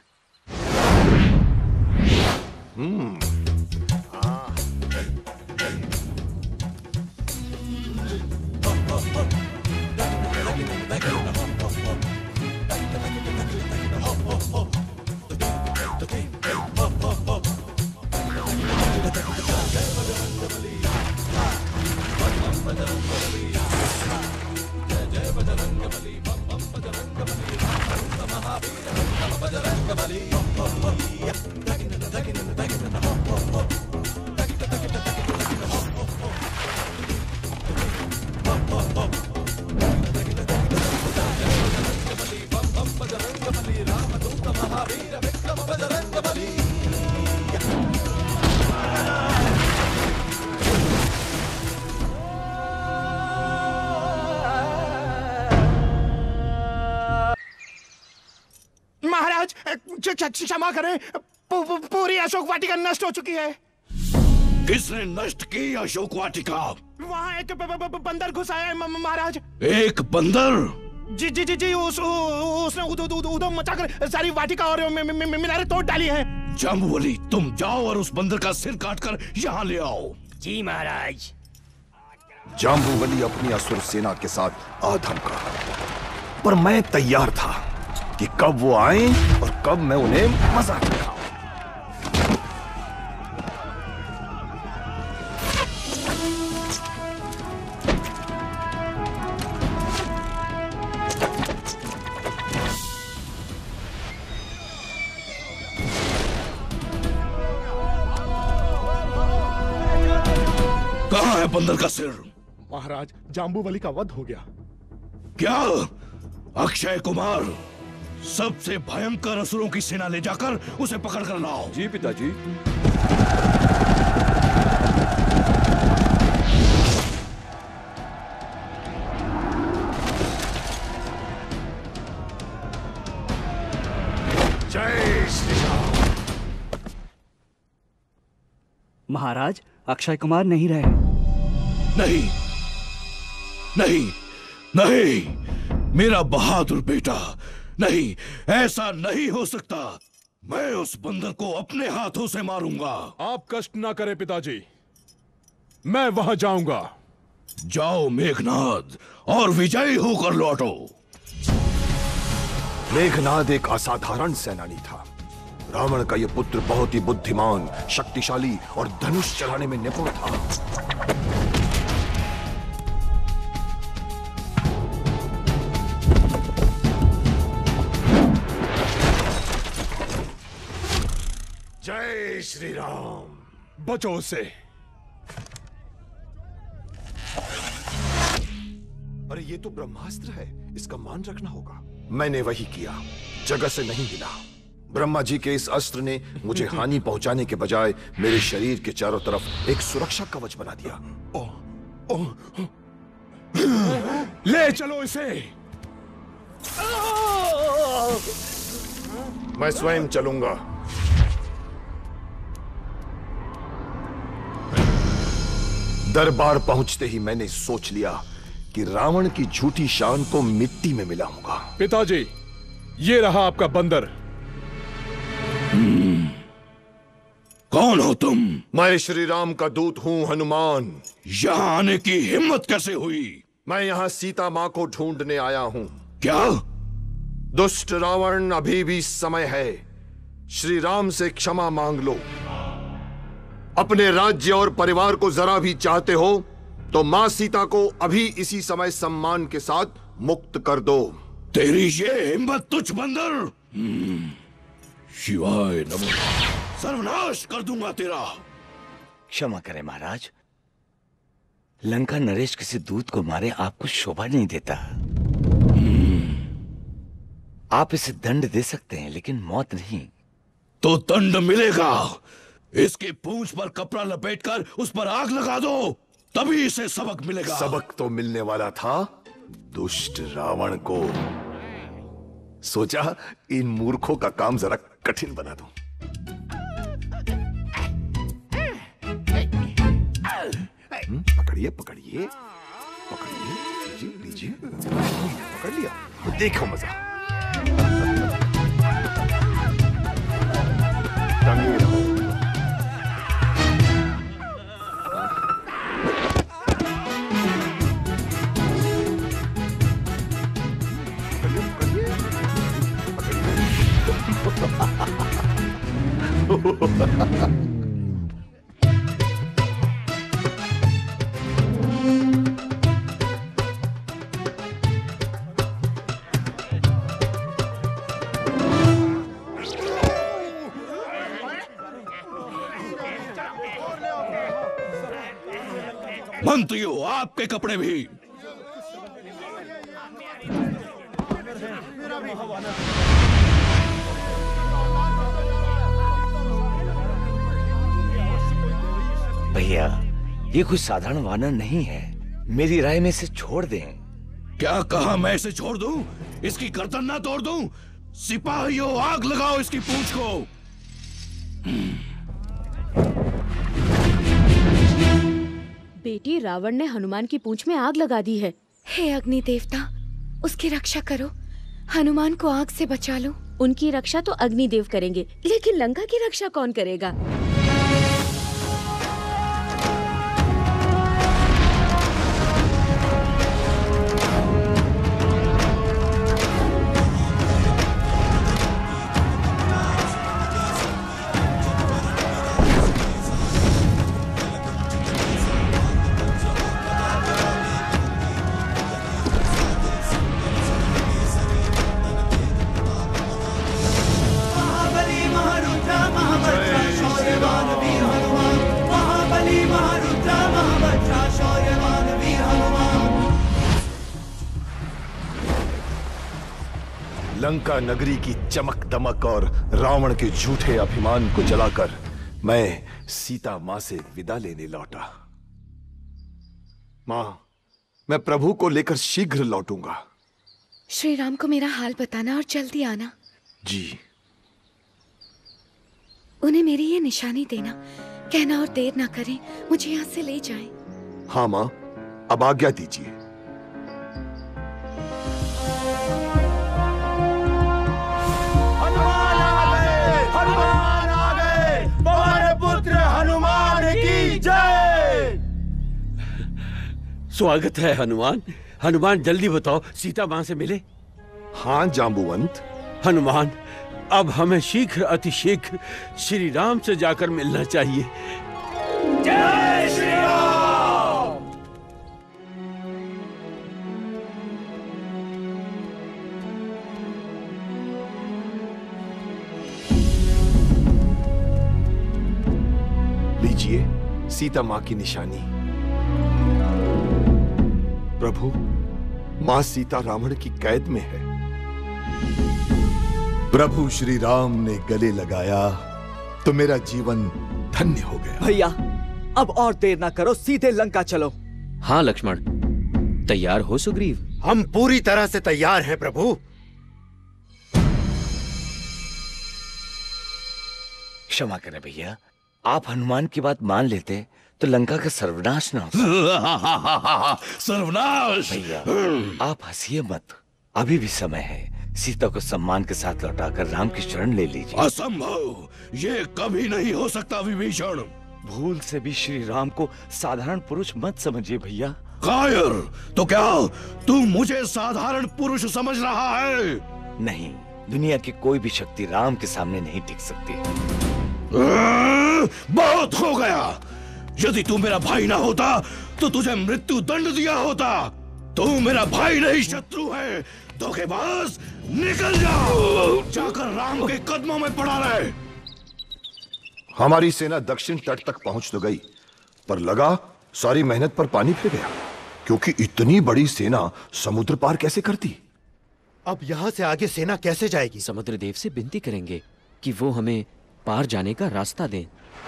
महाराज क्षमा करें, पूरी अशोक वाटिका नष्ट हो चुकी है। किसने नष्ट की अशोक वाटिका? वहाँ एक बंदर घुस आया है महाराज। एक बंदर? जी जी जी जी, उसने उधम मचाकर सारी वाटिका और मीनारें तोड़ डाली हैं। जाम्बुवली, तुम जाओ और उस बंदर का सिर काटकर यहाँ ले आओ। जी महाराज। जाम्बुवली अपनी असुर सेना के साथ आ धमका, पर मैं तैयार था कि कब वो आए और कब मैं उन्हें मजाक दिखाऊं। कहाँ है बंदर का सिर? महाराज, जाम्बुवली का वध हो गया। क्या? अक्षय कुमार, सबसे भयंकर असुरों की सेना ले जाकर उसे पकड़ कर लाओ। जी पिताजी। जय श्री राम। महाराज, अक्षय कुमार नहीं रहे। नहीं नहीं नहीं, मेरा बहादुर बेटा, नहीं, ऐसा नहीं हो सकता। मैं उस बंदर को अपने हाथों से मारूंगा। आप कष्ट ना करें पिताजी, मैं वहां जाऊंगा। जाओ मेघनाद, और विजयी होकर लौटो। मेघनाद एक असाधारण सेनानी था। रावण का यह पुत्र बहुत ही बुद्धिमान, शक्तिशाली और धनुष चलाने में निपुण था। जय श्री राम। बचो उसे। अरे ये तो ब्रह्मास्त्र है, इसका मान रखना होगा। मैंने वही किया, जगह से नहीं हिला। ब्रह्मा जी के इस अस्त्र ने मुझे हानि पहुंचाने के बजाय मेरे शरीर के चारों तरफ एक सुरक्षा कवच बना दिया। ले चलो इसे। मैं स्वयं चलूंगा। दरबार पहुंचते ही मैंने सोच लिया कि रावण की झूठी शान को मिट्टी में मिलाऊंगा। पिताजी, ये रहा आपका बंदर। कौन हो तुम? मैं श्री राम का दूत हूं, हनुमान। यहाँ आने की हिम्मत कैसे हुई? मैं यहाँ सीता माँ को ढूंढने आया हूँ। क्या? दुष्ट रावण, अभी भी समय है। श्री राम से क्षमा मांग लो। अपने राज्य और परिवार को जरा भी चाहते हो तो माँ सीता को अभी इसी समय सम्मान के साथ मुक्त कर दो। तेरी ये हिम्मत, तुझ बंदर! शिवाय नमः। सर्वनाश कर दूंगा तेरा। क्षमा करें महाराज, लंका नरेश किसी दूत को मारे आपको शोभा नहीं देता। आप इसे दंड दे सकते हैं, लेकिन मौत नहीं। तो दंड मिलेगा। इसकी पूंछ पर कपड़ा लपेटकर उस पर आग लगा दो, तभी इसे सबक मिलेगा। सबक तो मिलने वाला था दुष्ट रावण को। सोचा इन मूर्खों का काम जरा कठिन बना दूं। पकड़िए पकड़िए पकड़िए, लीजिए लीजिए, पकड़ लिया। देखो मजा। टंगे रहो। मंत्रियों, आपके कपड़े भी। भैया, ये कोई साधारण वानर नहीं है। मेरी राय में इसे छोड़ दें। क्या कहा मैं इसे छोड़ दूं? इसकी गर्दन ना तोड़ दूं? सिपाहियों, आग लगाओ इसकी पूंछ को। बेटी, रावण ने हनुमान की पूंछ में आग लगा दी है। हे अग्नि देवता, उसकी रक्षा करो। हनुमान को आग से बचा लो। उनकी रक्षा तो अग्निदेव करेंगे, लेकिन लंका की रक्षा कौन करेगा? लंका नगरी की चमक दमक और रावण के झूठे अभिमान को जलाकर मैं सीता मां से विदा लेने लौटा। मां, मैं प्रभु को लेकर शीघ्र लौटूंगा। श्री राम को मेरा हाल बताना और जल्दी आना। जी। उन्हें मेरी ये निशानी देना, कहना और देर ना करें, मुझे यहाँ से ले जाएं। हाँ मां, अब आज्ञा दीजिए। स्वागत है हनुमान। हनुमान, जल्दी बताओ, सीता मां से मिले? हाँ जांबुवंत। हनुमान, अब हमें शीघ्र अतिशीघ्र श्री राम से जाकर मिलना चाहिए। जय श्री राम। लीजिए सीता मां की निशानी। प्रभु, मां सीता रावण की कैद में है। प्रभु श्री राम ने गले लगाया तो मेरा जीवन धन्य हो गया। भैया, अब और देर ना करो, सीधे लंका चलो। हाँ लक्ष्मण, तैयार हो सुग्रीव? हम पूरी तरह से तैयार हैं प्रभु। क्षमा करें भैया, आप हनुमान की बात मान लेते तो लंका का सर्वनाश न होता। सर्वनाश? भैया, आप हंसिए मत, अभी भी समय है। सीता को सम्मान के साथ लौटाकर राम की शरण ले लीजिए। असंभव, ये कभी नहीं हो सकता विभीषण। भूल से भी श्री राम को साधारण पुरुष मत समझिए भैया। कायर, तो क्या तू मुझे साधारण पुरुष समझ रहा है? नहीं, दुनिया की कोई भी शक्ति राम के सामने नहीं टिक सकती। बहुत हो गया। यदि तू मेरा भाई ना होता तो तुझे मृत्यु दंड दिया होता। तू मेरा भाई नहीं, शत्रु है। धोखेबाज, निकल जाओ, जाकर राम के कदमों में पड़ा रहे। हमारी सेना दक्षिण तट तक पहुंच तो गई, पर लगा सारी मेहनत पर पानी फिर गया, क्योंकि इतनी बड़ी सेना समुद्र पार कैसे करती? अब यहाँ से आगे सेना कैसे जाएगी? समुद्र देव से विनती करेंगे कि वो हमें पार जाने का रास्ता दें।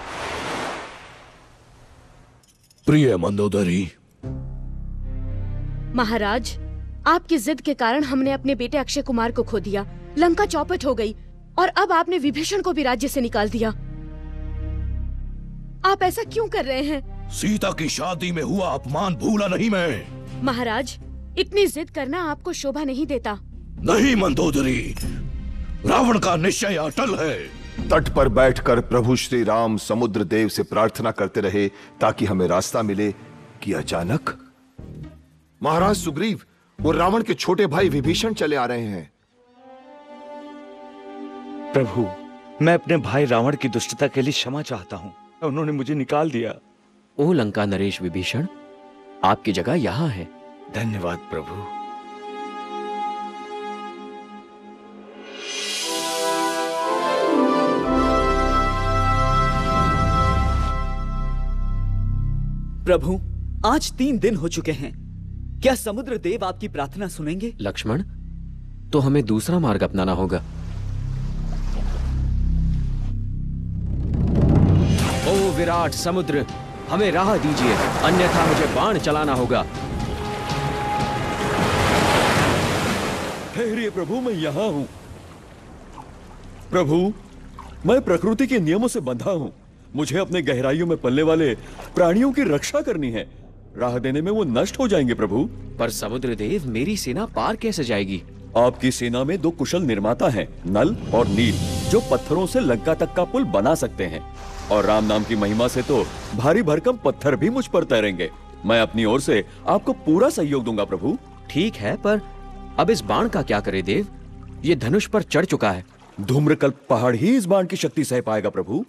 प्रिय मंदोदरी। महाराज, आपकी जिद के कारण हमने अपने बेटे अक्षय कुमार को खो दिया। लंका चौपट हो गई और अब आपने विभीषण को भी राज्य से निकाल दिया। आप ऐसा क्यों कर रहे हैं? सीता की शादी में हुआ अपमान भूला नहीं मैं। महाराज, इतनी जिद करना आपको शोभा नहीं देता। नहीं मंदोदरी, रावण का निश्चय अटल है। तट पर बैठकर प्रभु श्री राम समुद्र देव से प्रार्थना करते रहे ताकि हमें रास्ता मिले कि अचानक महाराज सुग्रीव और रावण के छोटे भाई विभीषण चले आ रहे हैं। प्रभु, मैं अपने भाई रावण की दुष्टता के लिए क्षमा चाहता हूँ। उन्होंने मुझे निकाल दिया। ओ लंका नरेश विभीषण, आपकी जगह यहाँ है। धन्यवाद प्रभु। प्रभु, आज 3 दिन हो चुके हैं। क्या समुद्र देव आपकी प्रार्थना सुनेंगे? लक्ष्मण, तो हमें दूसरा मार्ग अपनाना होगा। ओ विराट समुद्र, हमें राह दीजिए, अन्यथा मुझे बाण चलाना होगा। ठहरिए प्रभु, मैं यहाँ हूँ। प्रभु, मैं प्रकृति के नियमों से बंधा हूँ। मुझे अपने गहराइयों में पलने वाले प्राणियों की रक्षा करनी है। राह देने में वो नष्ट हो जाएंगे प्रभु। पर समुद्र देव, मेरी सेना पार कैसे जाएगी? आपकी सेना में 2 कुशल निर्माता हैं, नल और नील, जो पत्थरों से लंका तक का पुल बना सकते हैं। और राम नाम की महिमा से तो भारी भरकम पत्थर भी मुझ पर तैरेंगे। मैं अपनी ओर से आपको पूरा सहयोग दूंगा प्रभु। ठीक है, पर अब इस बाण का क्या करे देव? ये धनुष पर चढ़ चुका है। धूम्रकल्प पहाड़ ही इस बाण की शक्ति सह पाएगा प्रभु।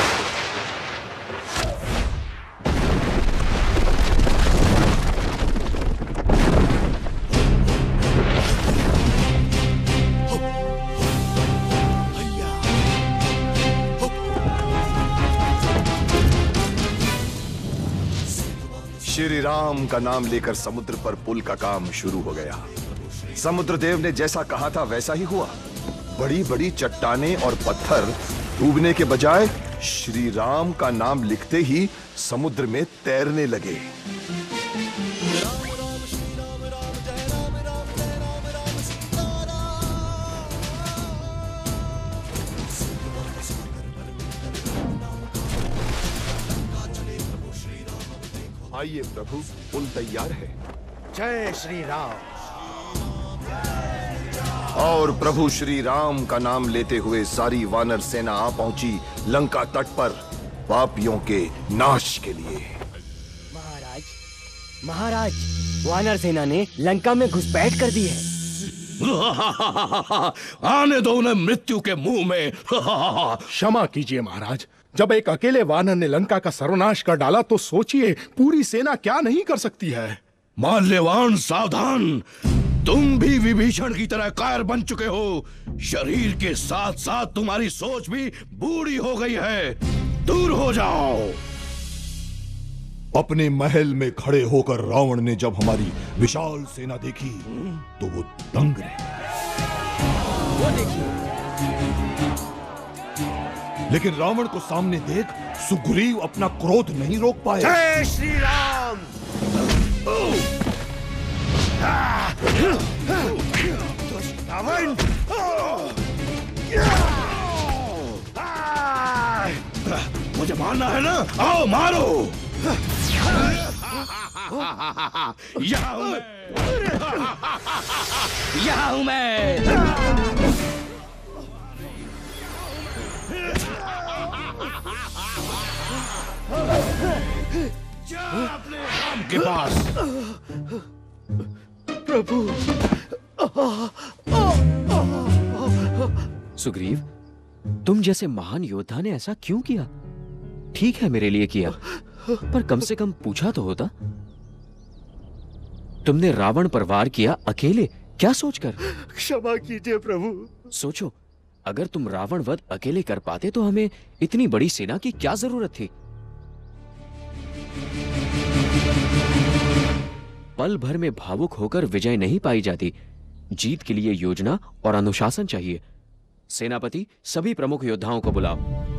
श्री राम का नाम लेकर समुद्र पर पुल का काम शुरू हो गया। समुद्र देव ने जैसा कहा था वैसा ही हुआ। बड़ी बड़ी चट्टानें और पत्थर डूबने के बजाय श्री राम का नाम लिखते ही समुद्र में तैरने लगे। आइए प्रभु, पुल तैयार है। जय श्री राम। और प्रभु श्री राम का नाम लेते हुए सारी वानर सेना आ पहुंची लंका तट पर पापियों के नाश के लिए। महाराज, वानर सेना ने लंका में घुसपैठ कर दी है। आने दो उन्हें मृत्यु के मुंह में। क्षमा कीजिए महाराज, जब एक अकेले वानर ने लंका का सर्वनाश कर डाला तो सोचिए पूरी सेना क्या नहीं कर सकती है। माल्यवान सावधान, तुम भी विभीषण की तरह कायर बन चुके हो। शरीर के साथ साथ तुम्हारी सोच भी बूढ़ी हो गई है। दूर हो जाओ। अपने महल में खड़े होकर रावण ने जब हमारी विशाल सेना देखी तो वो दंग रहे। वो देखिए, लेकिन रावण को सामने देख सुग्रीव अपना क्रोध नहीं रोक पाए। जय श्री राम। रावण, मुझे मारना है ना? आओ मारो। यहाँ हूं मैं। यहाँ हूं मैं। अपने राम के पास। प्रभु। सुग्रीव, तुम जैसे महान योद्धा ने ऐसा क्यों किया? ठीक है, मेरे लिए किया, पर कम से कम पूछा तो होता। तुमने रावण पर वार किया अकेले, क्या सोचकर? क्षमा कीजिए प्रभु। सोचो, अगर तुम रावण वध अकेले कर पाते तो हमें इतनी बड़ी सेना की क्या जरूरत थी? पल भर में भावुक होकर विजय नहीं पाई जाती। जीत के लिए योजना और अनुशासन चाहिए। सेनापति, सभी प्रमुख योद्धाओं को बुलाओ।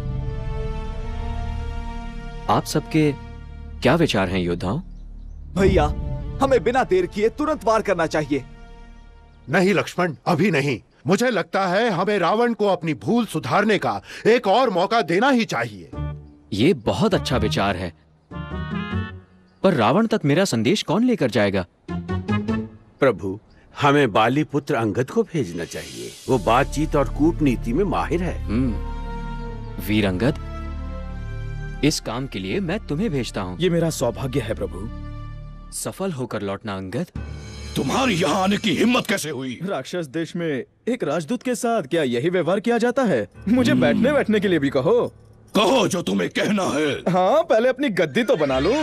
आप सबके क्या विचार हैं योद्धाओं? भैया, हमें बिना देर किए तुरंत वार करना चाहिए। नहीं लक्ष्मण, अभी नहीं। मुझे लगता है हमें रावण को अपनी भूल सुधारने का एक और मौका देना ही चाहिए। ये बहुत अच्छा विचार है। पर रावण तक मेरा संदेश कौन लेकर जाएगा? प्रभु, हमें बाली पुत्र अंगद को भेजना चाहिए। वो बातचीत और कूटनीति में माहिर है। वीर अंगद, इस काम के लिए मैं तुम्हें भेजता हूँ। ये मेरा सौभाग्य है प्रभु। सफल होकर लौटना अंगद। तुम्हारी यहाँ आने की हिम्मत कैसे हुई? राक्षस देश में एक राजदूत के साथ क्या यही व्यवहार किया जाता है? मुझे बैठने के लिए भी कहो। कहो जो तुम्हें कहना है। हाँ, पहले अपनी गद्दी तो बना लो।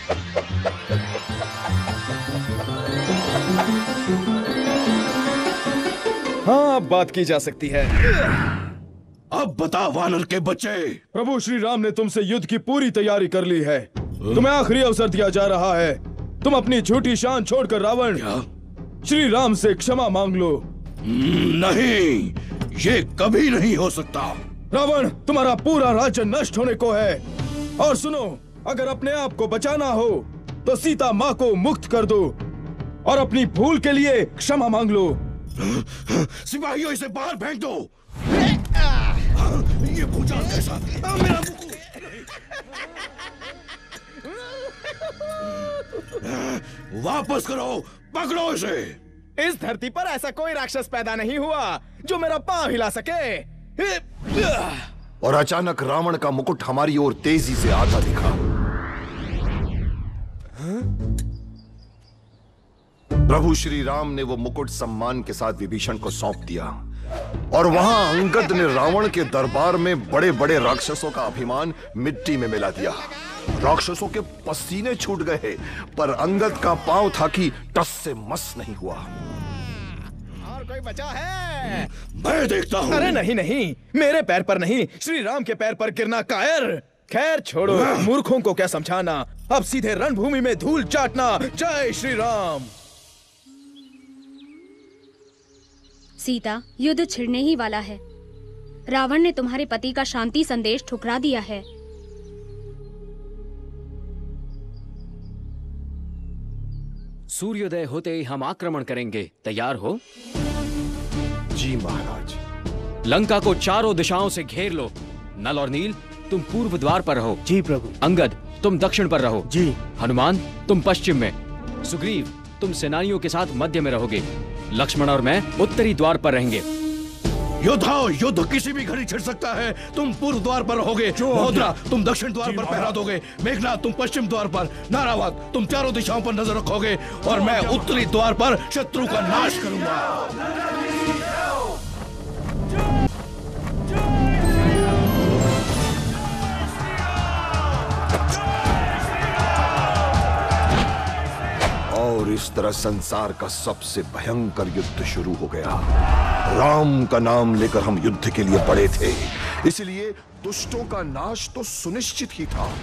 हाँ, अब बात की जा सकती है। अब बता वानर के बच्चे। प्रभु श्री राम ने तुमसे युद्ध की पूरी तैयारी कर ली है। तुम्हें आखिरी अवसर दिया जा रहा है। तुम अपनी झूठी शान छोड़कर रावण श्री राम से क्षमा मांग लो। नहीं, ये कभी नहीं हो सकता। रावण, तुम्हारा पूरा राज्य नष्ट होने को है। और सुनो, अगर अपने आप को बचाना हो तो सीता माँ को मुक्त कर दो और अपनी भूल के लिए क्षमा मांग लो। सिपाहियों, इसे बाहर फेंक दो। ये भूचाल कैसा? मेरा वापस करो, पकड़ो इसे। इस धरती पर ऐसा कोई राक्षस पैदा नहीं हुआ जो मेरा पांव हिला सके। और अचानक रावण का मुकुट हमारी ओर तेजी से आता दिखा। प्रभु श्री राम ने वो मुकुट सम्मान के साथ विभीषण को सौंप दिया और वहां अंगद ने रावण के दरबार में बड़े बड़े राक्षसों का अभिमान मिट्टी में मिला दिया। राक्षसों के पसीने छूट गए, पर अंगद का पांव था कि टस से मस नहीं हुआ। और कोई बचा है? मैं देखता हूँ। अरे नहीं नहीं, मेरे पैर पर नहीं, श्री राम के पैर पर गिरना कायर। खैर छोड़ो, मूर्खों को क्या समझाना। अब सीधे रणभूमि में धूल चाटना। जय श्री राम। सीता, युद्ध छिड़ने ही वाला है। रावण ने तुम्हारे पति का शांति संदेश ठुकरा दिया है। सूर्योदय होते ही हम आक्रमण करेंगे। तैयार हो? जी महाराज। लंका को चारों दिशाओं से घेर लो। नल और नील, तुम पूर्व द्वार पर रहो। जी प्रभु। अंगद, तुम दक्षिण पर रहो। जी। हनुमान, तुम पश्चिम में। सुग्रीव, तुम सेनानियों के साथ मध्य में रहोगे। लक्ष्मण और मैं उत्तरी द्वार पर रहेंगे। योद्धाओ, युद्ध किसी भी घड़ी छिड़ सकता है। तुम पूर्व द्वार पर रहोगे। महोदरा, तुम दक्षिण द्वार पर पहरा दोगे। मेघनाथ, तुम पश्चिम द्वार पर। नारावाद, तुम चारों दिशाओं पर नजर रखोगे और मैं उत्तरी द्वार पर शत्रु का नाश करूंगा। और इस तरह संसार का सबसे भयंकर युद्ध शुरू हो गया। राम का नाम लेकर हम युद्ध के लिए पड़े थे, इसलिए दुष्टों का नाश तो सुनिश्चित ही था।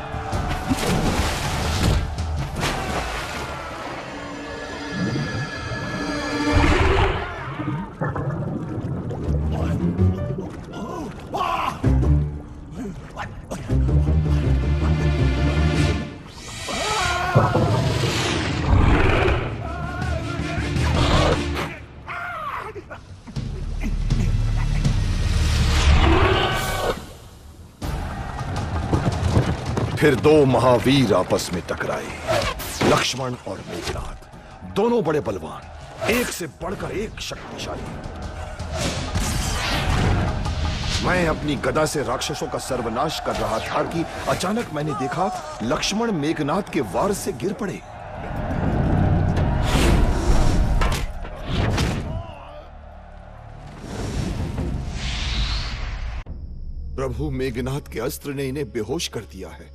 फिर दो महावीर आपस में टकराए। लक्ष्मण और मेघनाथ, दोनों बड़े बलवान, एक से बढ़कर एक शक्तिशाली। मैं अपनी गदा से राक्षसों का सर्वनाश कर रहा था कि अचानक मैंने देखा लक्ष्मण मेघनाथ के वार से गिर पड़े। प्रभु, मेघनाथ के अस्त्र ने इन्हें बेहोश कर दिया है।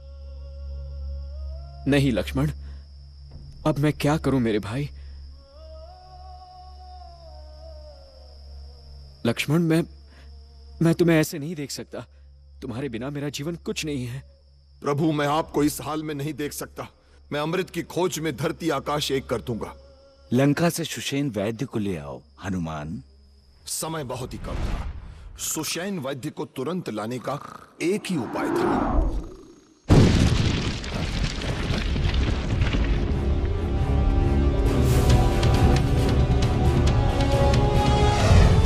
नहीं लक्ष्मण, अब मैं क्या करूं मेरे भाई? लक्ष्मण, मैं तुम्हें ऐसे नहीं देख सकता। तुम्हारे बिना मेरा जीवन कुछ नहीं है। प्रभु, मैं आपको इस हाल में नहीं देख सकता। मैं अमृत की खोज में धरती आकाश एक कर दूंगा। लंका से सुषेण वैद्य को ले आओ। हनुमान, समय बहुत ही कम था। सुषेण वैद्य को तुरंत लाने का एक ही उपाय था।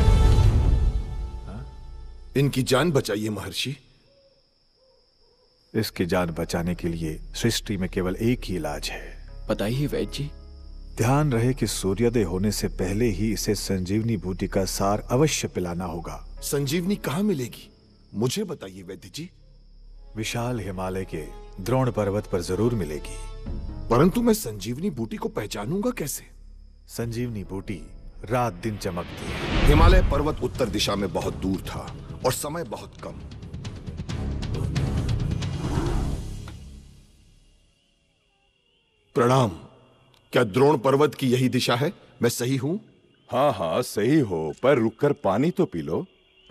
इनकी जान बचाइए महर्षि। इसकी जान बचाने के लिए सृष्टि में केवल एक ही इलाज है। बताइए वैद्य जी। ध्यान रहे कि सूर्योदय होने से पहले ही इसे संजीवनी बूटी का सार अवश्य पिलाना होगा। संजीवनी कहाँ मिलेगी, मुझे बताइए वैद्य जी। विशाल हिमालय के द्रोण पर्वत पर जरूर मिलेगी। परंतु मैं संजीवनी बूटी को पहचानूंगा कैसे? संजीवनी बूटी रात दिन चमकती है। हिमालय पर्वत उत्तर दिशा में बहुत दूर था और समय बहुत कम। प्रणाम। क्या द्रोण पर्वत की यही दिशा है? मैं सही हूं? हाँ हाँ सही हो, पर रुककर पानी तो पी लो।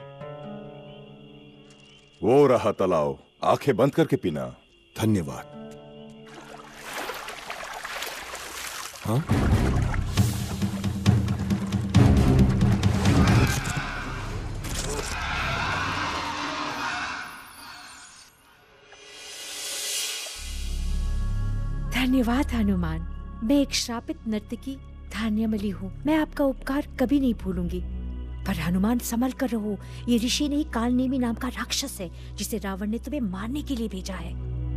वो रहा तालाब, आंखें बंद करके पीना। धन्यवाद। हाँ? धन्यवाद हनुमान। मैं एक श्रापित नर्तकी धान्यमली हूँ। मैं आपका उपकार कभी नहीं भूलूंगी। पर हनुमान संभल कर रहो, ये ऋषि नहीं कालनेमी नाम का राक्षस है जिसे रावण ने तुम्हें मारने के लिए भेजा है।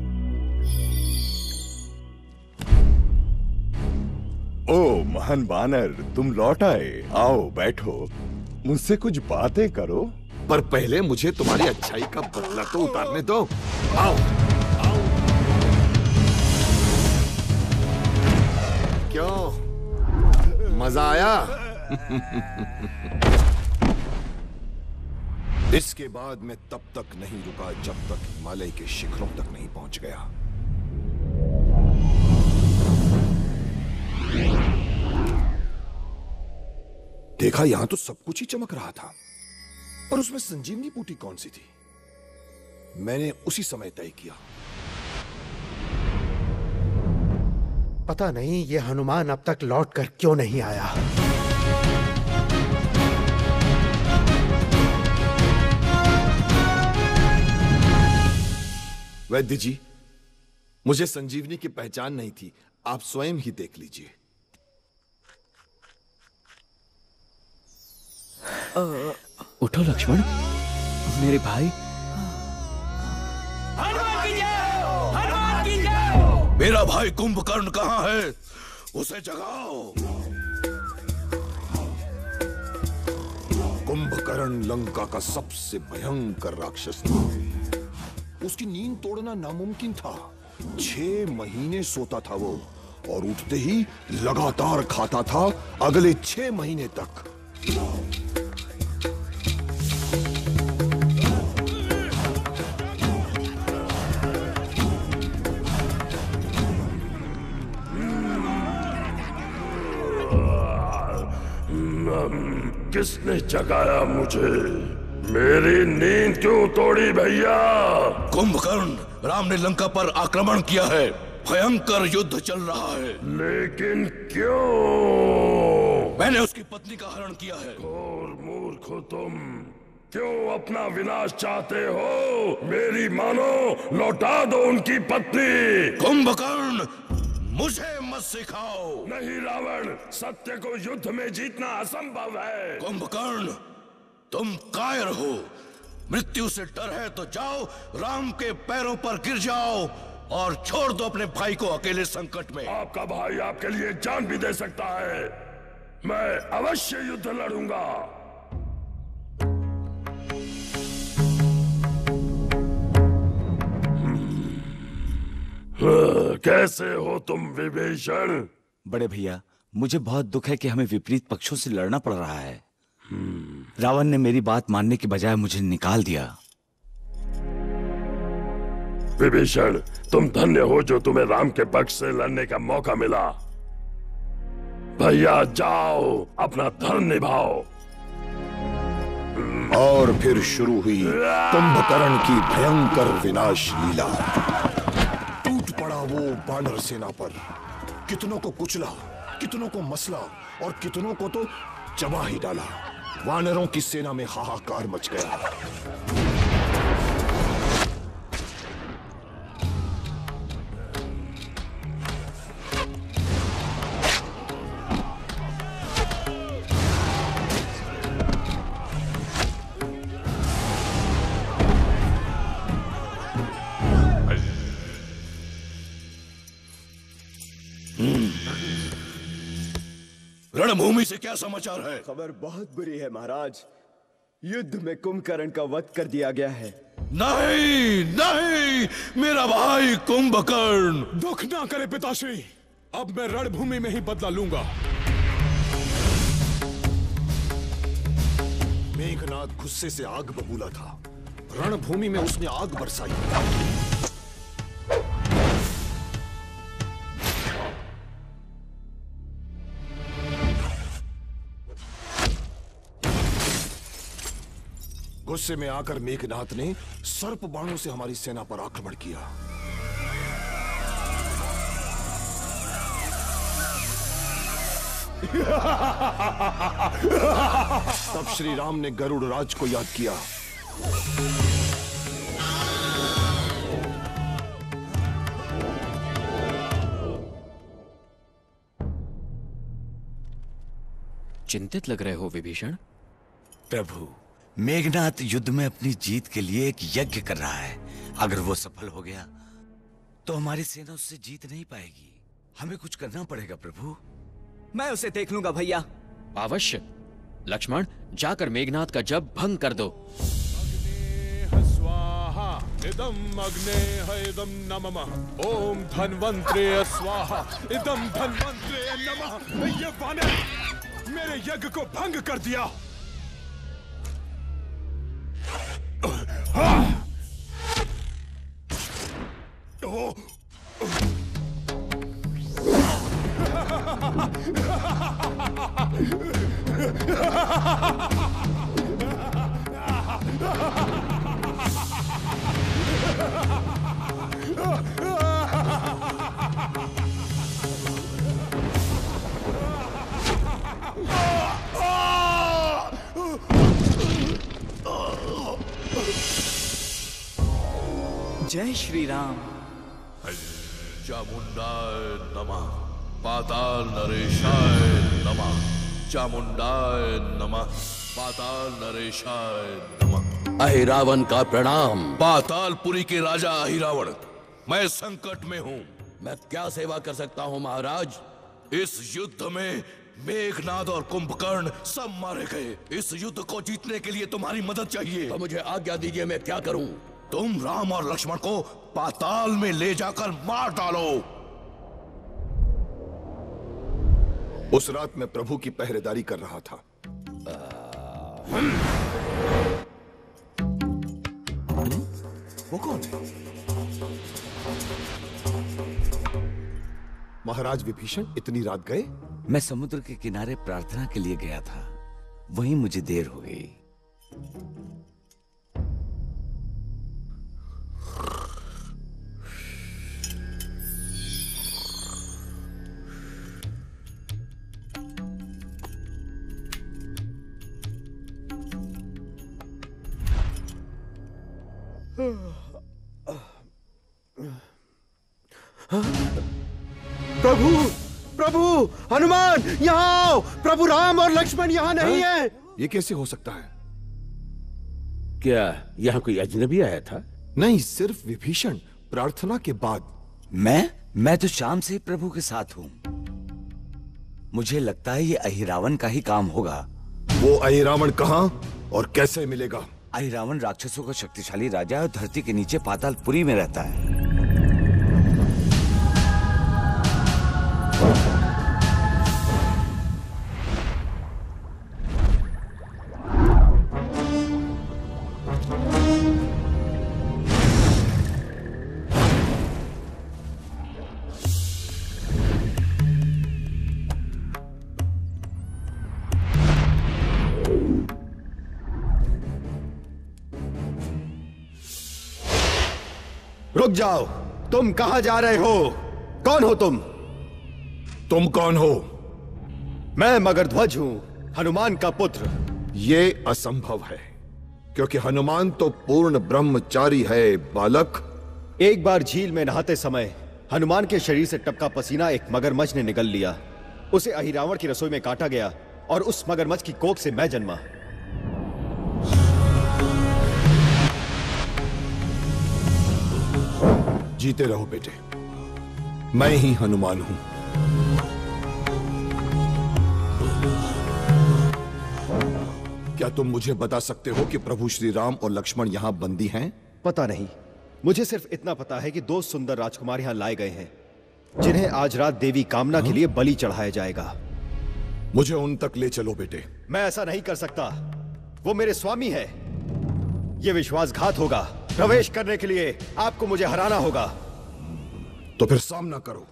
ओ महान बानर, तुम लौट आए। आओ बैठो, मुझसे कुछ बातें करो। पर पहले मुझे तुम्हारी अच्छाई का बदला तो उतारने दो। आओ। क्यों, मजा आया? इसके बाद मैं तब तक नहीं रुका जब तक हिमालय के शिखरों तक नहीं पहुंच गया। देखा, यहां तो सब कुछ ही चमक रहा था, पर उसमें संजीवनी बूटी कौन सी थी? मैंने उसी समय तय किया। पता नहीं ये हनुमान अब तक लौट कर क्यों नहीं आया। वैद्य जी, मुझे संजीवनी की पहचान नहीं थी, आप स्वयं ही देख लीजिए। उठो लक्ष्मण, मेरे भाई। मेरा भाई कुंभकर्ण कहाँ है? उसे जगाओ। कुंभकर्ण लंका का सबसे भयंकर राक्षस था। उसकी नींद तोड़ना नामुमकिन था। 6 महीने सोता था वो, और उठते ही लगातार खाता था अगले 6 महीने तक। किसने जगाया मुझे? मेरी नींद क्यों तोड़ी भैया? कुंभकर्ण, राम ने लंका पर आक्रमण किया है। भयंकर युद्ध चल रहा है। लेकिन क्यों? मैंने उसकी पत्नी का हरण किया है। और मूर्ख हो तुम, क्यों अपना विनाश चाहते हो? मेरी मानो, लौटा दो उनकी पत्नी। कुंभकर्ण, मुझे मत सिखाओ। नहीं रावण, सत्य को युद्ध में जीतना असंभव है। कुंभकर्ण, तुम कायर हो। मृत्यु से डर है तो जाओ, राम के पैरों पर गिर जाओ और छोड़ दो अपने भाई को अकेले संकट में। आपका भाई आपके लिए जान भी दे सकता है। मैं अवश्य युद्ध लड़ूंगा। कैसे हो तुम विभीषण? बड़े भैया, मुझे बहुत दुख है कि हमें विपरीत पक्षों से लड़ना पड़ रहा है। रावण ने मेरी बात मानने के बजाय मुझे निकाल दिया। विभीषण, तुम धन्य हो जो तुम्हें राम के पक्ष से लड़ने का मौका मिला। भैया जाओ, अपना धर्म निभाओ। और फिर शुरू हुई कुंभकर्ण की भयंकर विनाश लीला। टूट पड़ा वो वानर सेना पर। कितनों को कुचला, कितनों को मसला और कितनों को तो चबा ही डाला। वानरों की सेना में हाहाकार मच गया। रणभूमि से क्या समाचार है? खबर बहुत बुरी है महाराज। युद्ध में कुंभकर्ण का वध कर दिया गया है। नहीं नहीं, मेरा भाई कुंभकर्ण। दुख ना करे पिताश्री, अब मैं रणभूमि में ही बदला लूंगा। मेघनाद गुस्से से आग बबूला था। रणभूमि में उसने आग बरसाई। गुस्से में आकर मेघनाद ने सर्प बाणों से हमारी सेना पर आक्रमण किया। तब श्री राम ने गरुड़ राज को याद किया। चिंतित लग रहे हो विभीषण? प्रभु, मेघनाद युद्ध में अपनी जीत के लिए एक यज्ञ कर रहा है। अगर वो सफल हो गया तो हमारी सेना उससे जीत नहीं पाएगी। हमें कुछ करना पड़ेगा प्रभु। मैं उसे देख लूंगा भैया। अवश्य। लक्ष्मण, जाकर मेघनाद का जप भंग कर दो। स्वाहा इदम अग्ने इदम नमः। ओम धन्वंतरे स्वाहा इदम धन्वंतरे नमः। ये वानर मेरे यज्ञ को भंग कर दिया। जय श्री राम। चामुंडाय नमः, पाताल नरेशाय नमः, चामुंडाय नमः, पाताल नरेशाय नमः। अहिरावण का प्रणाम। पातालपुरी के राजा अहिरावण, मैं संकट में हूँ। मैं क्या सेवा कर सकता हूँ महाराज? इस युद्ध में मेघनाद और कुंभकर्ण सब मारे गए। इस युद्ध को जीतने के लिए तुम्हारी मदद चाहिए। तो मुझे आज्ञा दीजिए, मैं क्या करूं? तुम राम और लक्ष्मण को पाताल में ले जाकर मार डालो। उस रात मैं प्रभु की पहरेदारी कर रहा था। वो कौन है? महाराज विभीषण इतनी रात गए? मैं समुद्र के किनारे प्रार्थना के लिए गया था, वहीं मुझे देर हो गई। प्रभु, प्रभु, हनुमान यहाँ आओ। प्रभु राम और लक्ष्मण यहाँ नहीं है। ये कैसे हो सकता है? क्या यहाँ कोई अजनबी आया था? नहीं, सिर्फ विभीषण प्रार्थना के बाद। मैं तो शाम से ही प्रभु के साथ हूँ। मुझे लगता है ये अहिरावण का ही काम होगा। वो अहिरावण कहाँ और कैसे मिलेगा? अहिरावण राक्षसों का शक्तिशाली राजा है और धरती के नीचे पातालपुरी में रहता है। रुक जाओ। तुम कहां जा रहे हो? कौन हो तुम? तुम कौन हो? मैं मगरध्वज हूं, हनुमान का पुत्र। ये असंभव है, क्योंकि हनुमान तो पूर्ण ब्रह्मचारी है बालक। एक बार झील में नहाते समय हनुमान के शरीर से टपका पसीना एक मगरमच्छ ने निगल लिया। उसे अहिरावण की रसोई में काटा गया और उस मगरमच्छ की कोख से मैं जन्मा। जीते रहो बेटे, मैं ही हनुमान हूं। क्या तुम मुझे बता सकते हो कि प्रभु श्री राम और लक्ष्मण यहाँ बंदी हैं? पता नहीं, मुझे सिर्फ इतना पता है कि 2 सुंदर राजकुमार यहाँ लाए गए हैं, जिन्हें आज रात देवी कामना के लिए बलि चढ़ाया जाएगा। मुझे उन तक ले चलो बेटे। मैं ऐसा नहीं कर सकता, वो मेरे स्वामी है। ये विश्वासघात होगा। प्रवेश करने के लिए आपको मुझे हराना होगा। तो फिर सामना करो।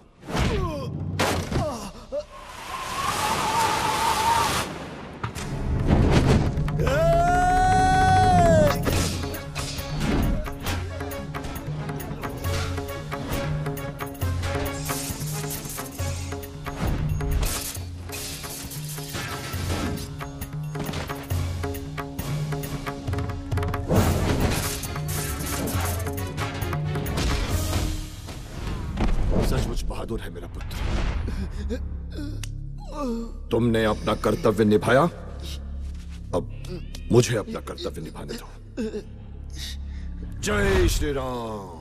सचमुच बहादुर है मेरा पुत्र। तुमने अपना कर्तव्य निभाया, अब मुझे अपना कर्तव्य निभाने दो। जय श्री राम।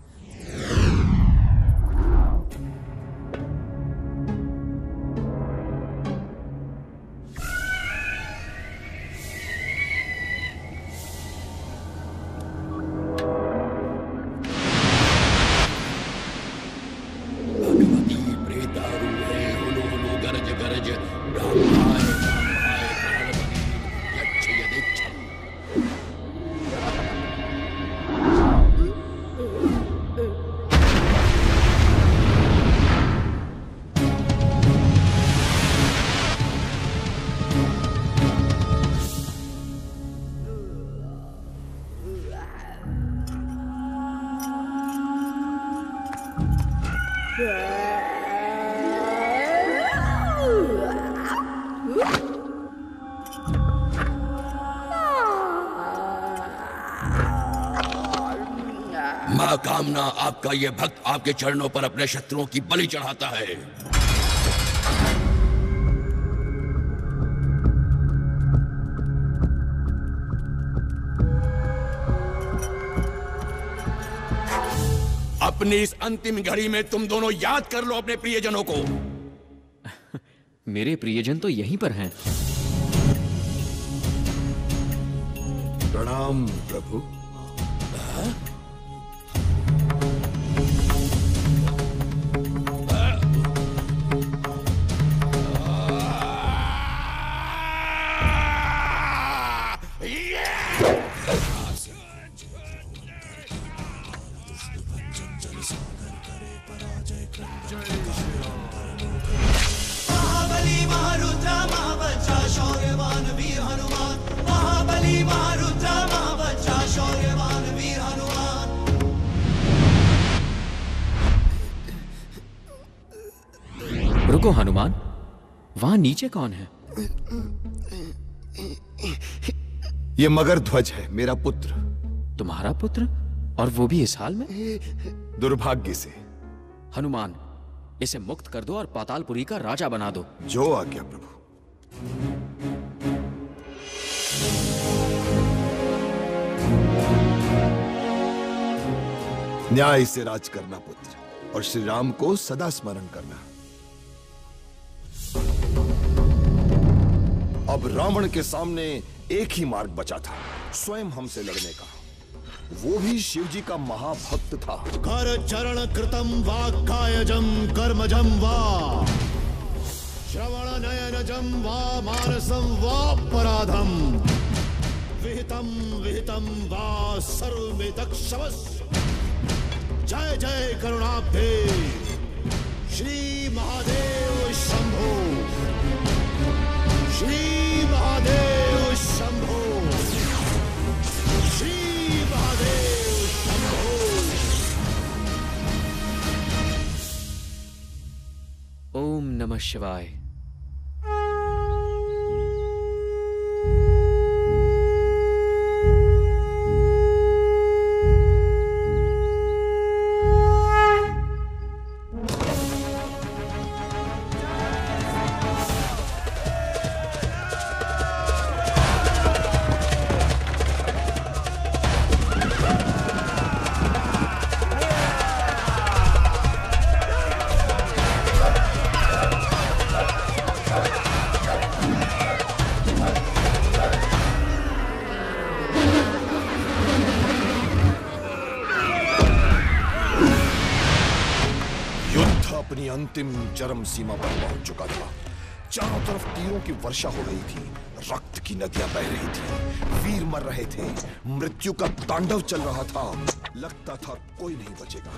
मां कामना, आपका ये भक्त आपके चरणों पर अपने शत्रुओं की बलि चढ़ाता है। अपनी इस अंतिम घड़ी में तुम दोनों याद कर लो अपने प्रियजनों को। मेरे प्रियजन तो यहीं पर हैं। प्रणाम प्रभु। महाबली महारुद्र महाबच्चा शौर्यवान वीर हनुमान। महाबली महारुद्र महाबच्चा शौर्यवान वीर हनुमान। रुको हनुमान, वहां नीचे कौन है? ये मगर ध्वज है, मेरा पुत्र। तुम्हारा पुत्र? और वो भी इस हाल में? दुर्भाग्य से। हनुमान, इसे मुक्त कर दो और पातालपुरी का राजा बना दो। जो आज्ञा प्रभु। न्याय से राज करना पुत्र, और श्री राम को सदा स्मरण करना। अब रावण के सामने एक ही मार्ग बचा था, स्वयं हमसे लड़ने का। वो भी शिव जी का महाभक्त था। कर चरण कृतम वा कायजम कर्मजम वा श्रवण नयनजम वा मानसम वा पराधम विहितम विहितम वा सर्वमेतक्षमस्। जय जय करुणाब्धे श्री महादेव शंभो। श्री महादेव शंभो। श्री महादेव शंभो। ओम नमः शिवाय। अपनी अंतिम चरम सीमा पर पहुंच चुका था। चारों तरफ तीरों की वर्षा हो रही थी, रक्त की नदियां बह रही थी, वीर मर रहे थे, मृत्यु का तांडव चल रहा था। लगता था कोई नहीं बचेगा।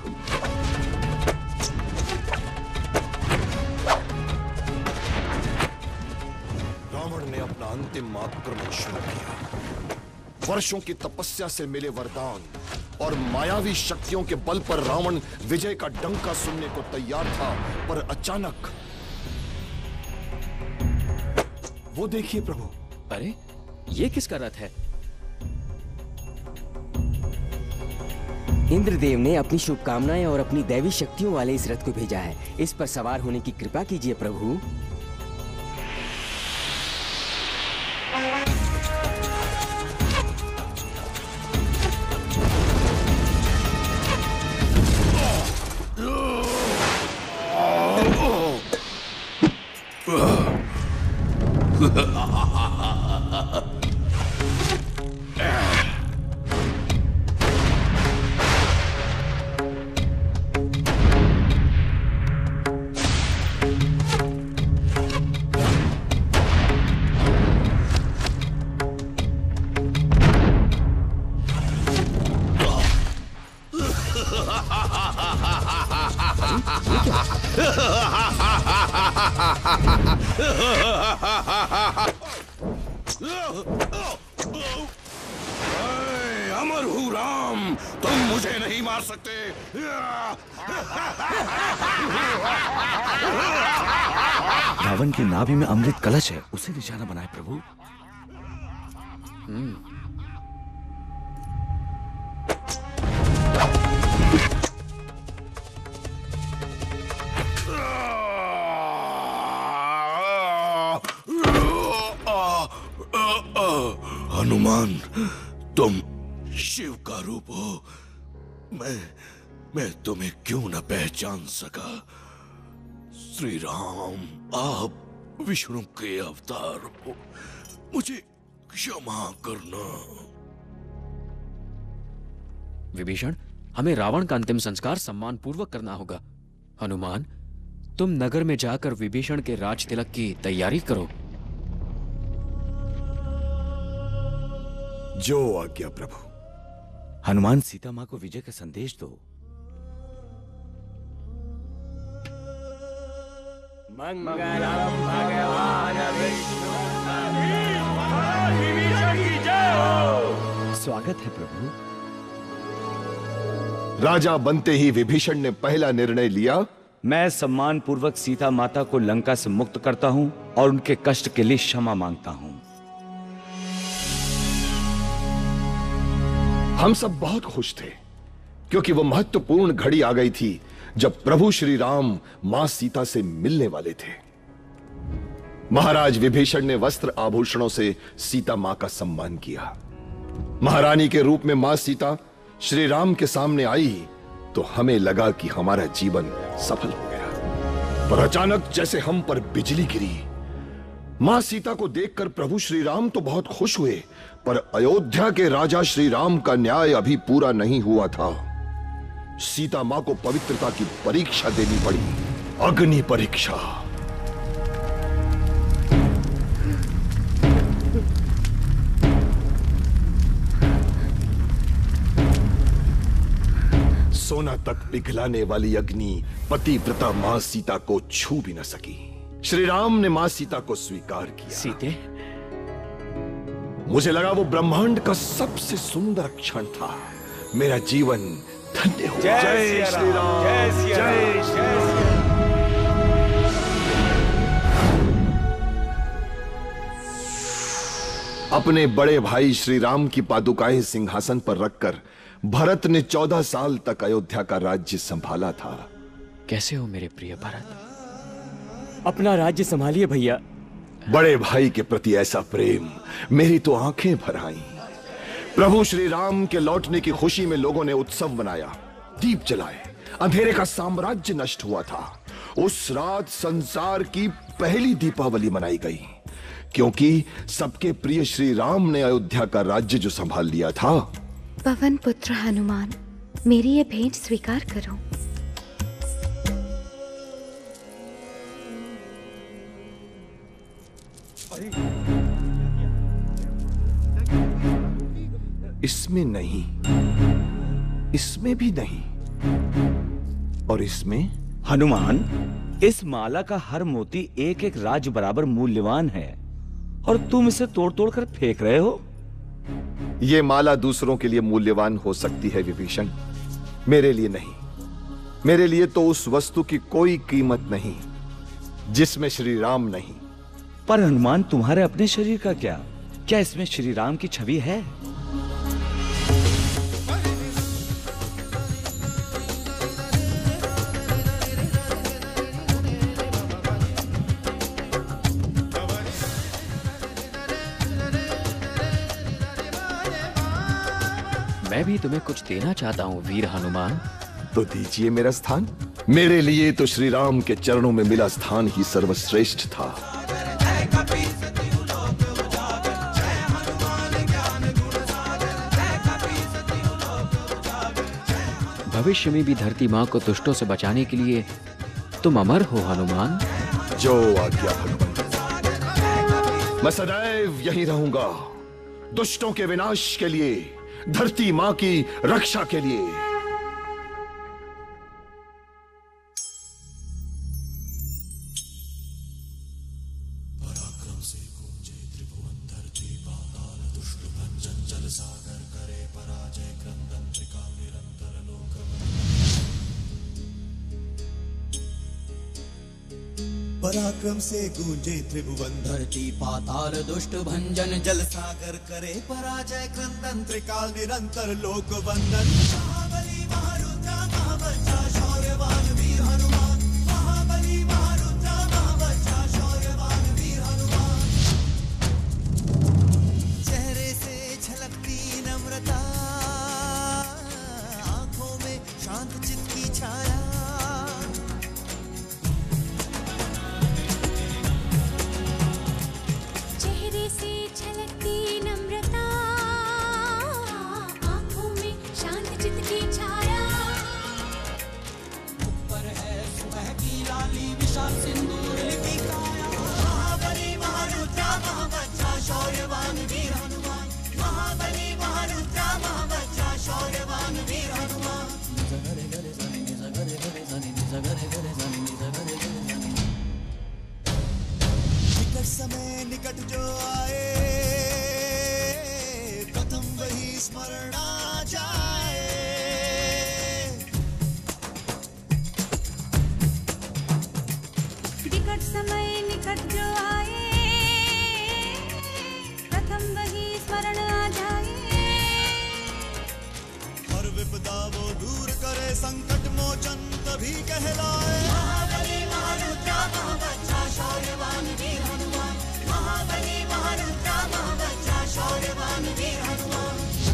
रावण ने अपना अंतिम आक्रमण शुरू किया। वर्षों की तपस्या से मिले वरदान और मायावी शक्तियों के बल पर रावण विजय का डंका सुनने को तैयार था, पर अचानक वो देखिए प्रभु। अरे ये किसका रथ है? इंद्रदेव ने अपनी शुभकामनाएं और अपनी दैवी शक्तियों वाले इस रथ को भेजा है। इस पर सवार होने की कृपा कीजिए प्रभु। अमर हूँ राम, तुम मुझे नहीं मार सकते। रावण की नाभि में अमृत कलश है, उसे निशाना बनाए प्रभु। हनुमान, तुम शिव का रूप हो। मैं तुम्हें क्यों न पहचान सका। श्री राम, आप विष्णु के अवतार हो, मुझे क्षमा करना। विभीषण, हमें रावण का अंतिम संस्कार सम्मान पूर्वक करना होगा। हनुमान, तुम नगर में जाकर विभीषण के राज तिलक की तैयारी करो। जो आज्ञा प्रभु। हनुमान, सीता मां को विजय का संदेश दो। मंगलम भगवान विष्णु। स्वागत है प्रभु। राजा बनते ही विभीषण ने पहला निर्णय लिया। मैं सम्मान पूर्वक सीता माता को लंका से मुक्त करता हूं और उनके कष्ट के लिए क्षमा मांगता हूं। हम सब बहुत खुश थे क्योंकि वो महत्वपूर्ण घड़ी आ गई थी जब प्रभु श्री राम मां सीता से मिलने वाले थे। महाराज विभीषण ने वस्त्र आभूषणों से सीता मां का सम्मान किया। महारानी के रूप में मां सीता श्री राम के सामने आई तो हमें लगा कि हमारा जीवन सफल हो गया, पर अचानक जैसे हम पर बिजली गिरी। मां सीता को देखकर प्रभु श्री राम तो बहुत खुश हुए, पर अयोध्या के राजा श्री राम का न्याय अभी पूरा नहीं हुआ था। सीता मां को पवित्रता की परीक्षा देनी पड़ी, अग्नि परीक्षा। सोना तक पिघलाने वाली अग्नि पतिव्रता मां सीता को छू भी न सकी। श्री राम ने मां सीता को स्वीकार किया। सीते, मुझे लगा वो ब्रह्मांड का सबसे सुंदर क्षण था। मेरा जीवन धन्य हो गया। जय श्री राम, जय श्री राम। अपने बड़े भाई श्री राम की पादुकाएं सिंहासन पर रखकर भरत ने 14 साल तक अयोध्या का राज्य संभाला था। कैसे हो मेरे प्रिय भरत? अपना राज्य संभालिए भैया। बड़े भाई के प्रति ऐसा प्रेम मेरी तो आंखें भर आईं। प्रभु श्री राम के लौटने की खुशी में लोगों ने उत्सव मनाया, दीप जलाए। अंधेरे का साम्राज्य नष्ट हुआ था। उस रात संसार की पहली दीपावली मनाई गई, क्योंकि सबके प्रिय श्री राम ने अयोध्या का राज्य जो संभाल लिया था। पवन पुत्र हनुमान, मेरी ये भेंट स्वीकार करो। इसमें नहीं, इसमें भी नहीं, और इसमें? हनुमान, इस माला का हर मोती एक एक राज बराबर मूल्यवान है और तुम इसे तोड़ तोड़ कर फेंक रहे हो। यह माला दूसरों के लिए मूल्यवान हो सकती है विभीषण, मेरे लिए नहीं। मेरे लिए तो उस वस्तु की कोई कीमत नहीं जिसमें श्री राम नहीं। पर हनुमान, तुम्हारे अपने शरीर का क्या? क्या इसमें श्री राम की छवि है? मैं भी तुम्हें कुछ देना चाहता हूँ वीर हनुमान। तो दीजिए मेरा स्थान। मेरे लिए तो श्री राम के चरणों में मिला स्थान ही सर्वश्रेष्ठ था। भविष्य में भी धरती माँ को दुष्टों से बचाने के लिए तुम अमर हो हनुमान। जो आज्ञा भगवान। मैं सदैव यहीं रहूंगा, दुष्टों के विनाश के लिए, धरती माँ की रक्षा के लिए। पराक्रम से गूंजे त्रिभुवन धरती पाताल दुष्ट भंजन जल सागर करे पराजय क्रंदन त्रिकाल निरंतर लोक। पराक्रम से गूंजे त्रिभुवन धरती पाताल दुष्ट भंजन जल सागर करे पराजय क्रंदन त्रिकाल निरंतर लोक वंदन। महाबली महारुद्र महाबच्चा शौर्यवान वीर हनुमान। महाबली महारुद्र महाबच्चा शौर्यवान वीर हनुमान। चेहरे से झलकती नम्रता, आंखों में शांत चित्त की छाया। से झलकती नम्रता, आंखों में शांत चित्त की छाया। ऊपर है सुबह की लाली विशाल सिंदूर लिपि काया। महाबली महारुद्र महाबच्चा शौर्यवान वीर हनुमान। महाबली महारुद्र महाबच्चा शौर्यवान वीर हनुमान। निकट समय निकट जो आए, प्रथम वही स्मरण आ जाए। निकट समय निकट जो आए, प्रथम वही स्मरण आ जाए। हर विपदा वो दूर करे, संकट मोचन तभी कहलाए। महाबली महारुद्र महाबच्चा शौर्यवान वीर हनुमान। महाबली महारुद्र महाबच्चा शौर्यवान वीर हनुमान।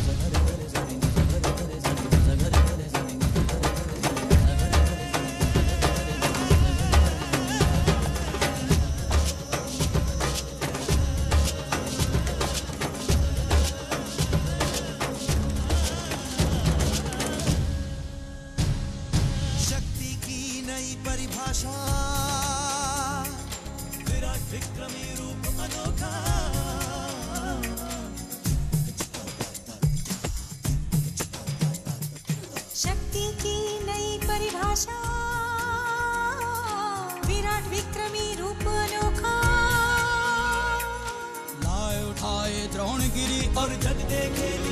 शक्ति की नई परिभाषा, विराट विक्रमी रूप अनोखा। शक्ति की नई परिभाषा, विराट विक्रमी रूप अनोखा। लाए उठाए द्रोणगिरी और जग देखे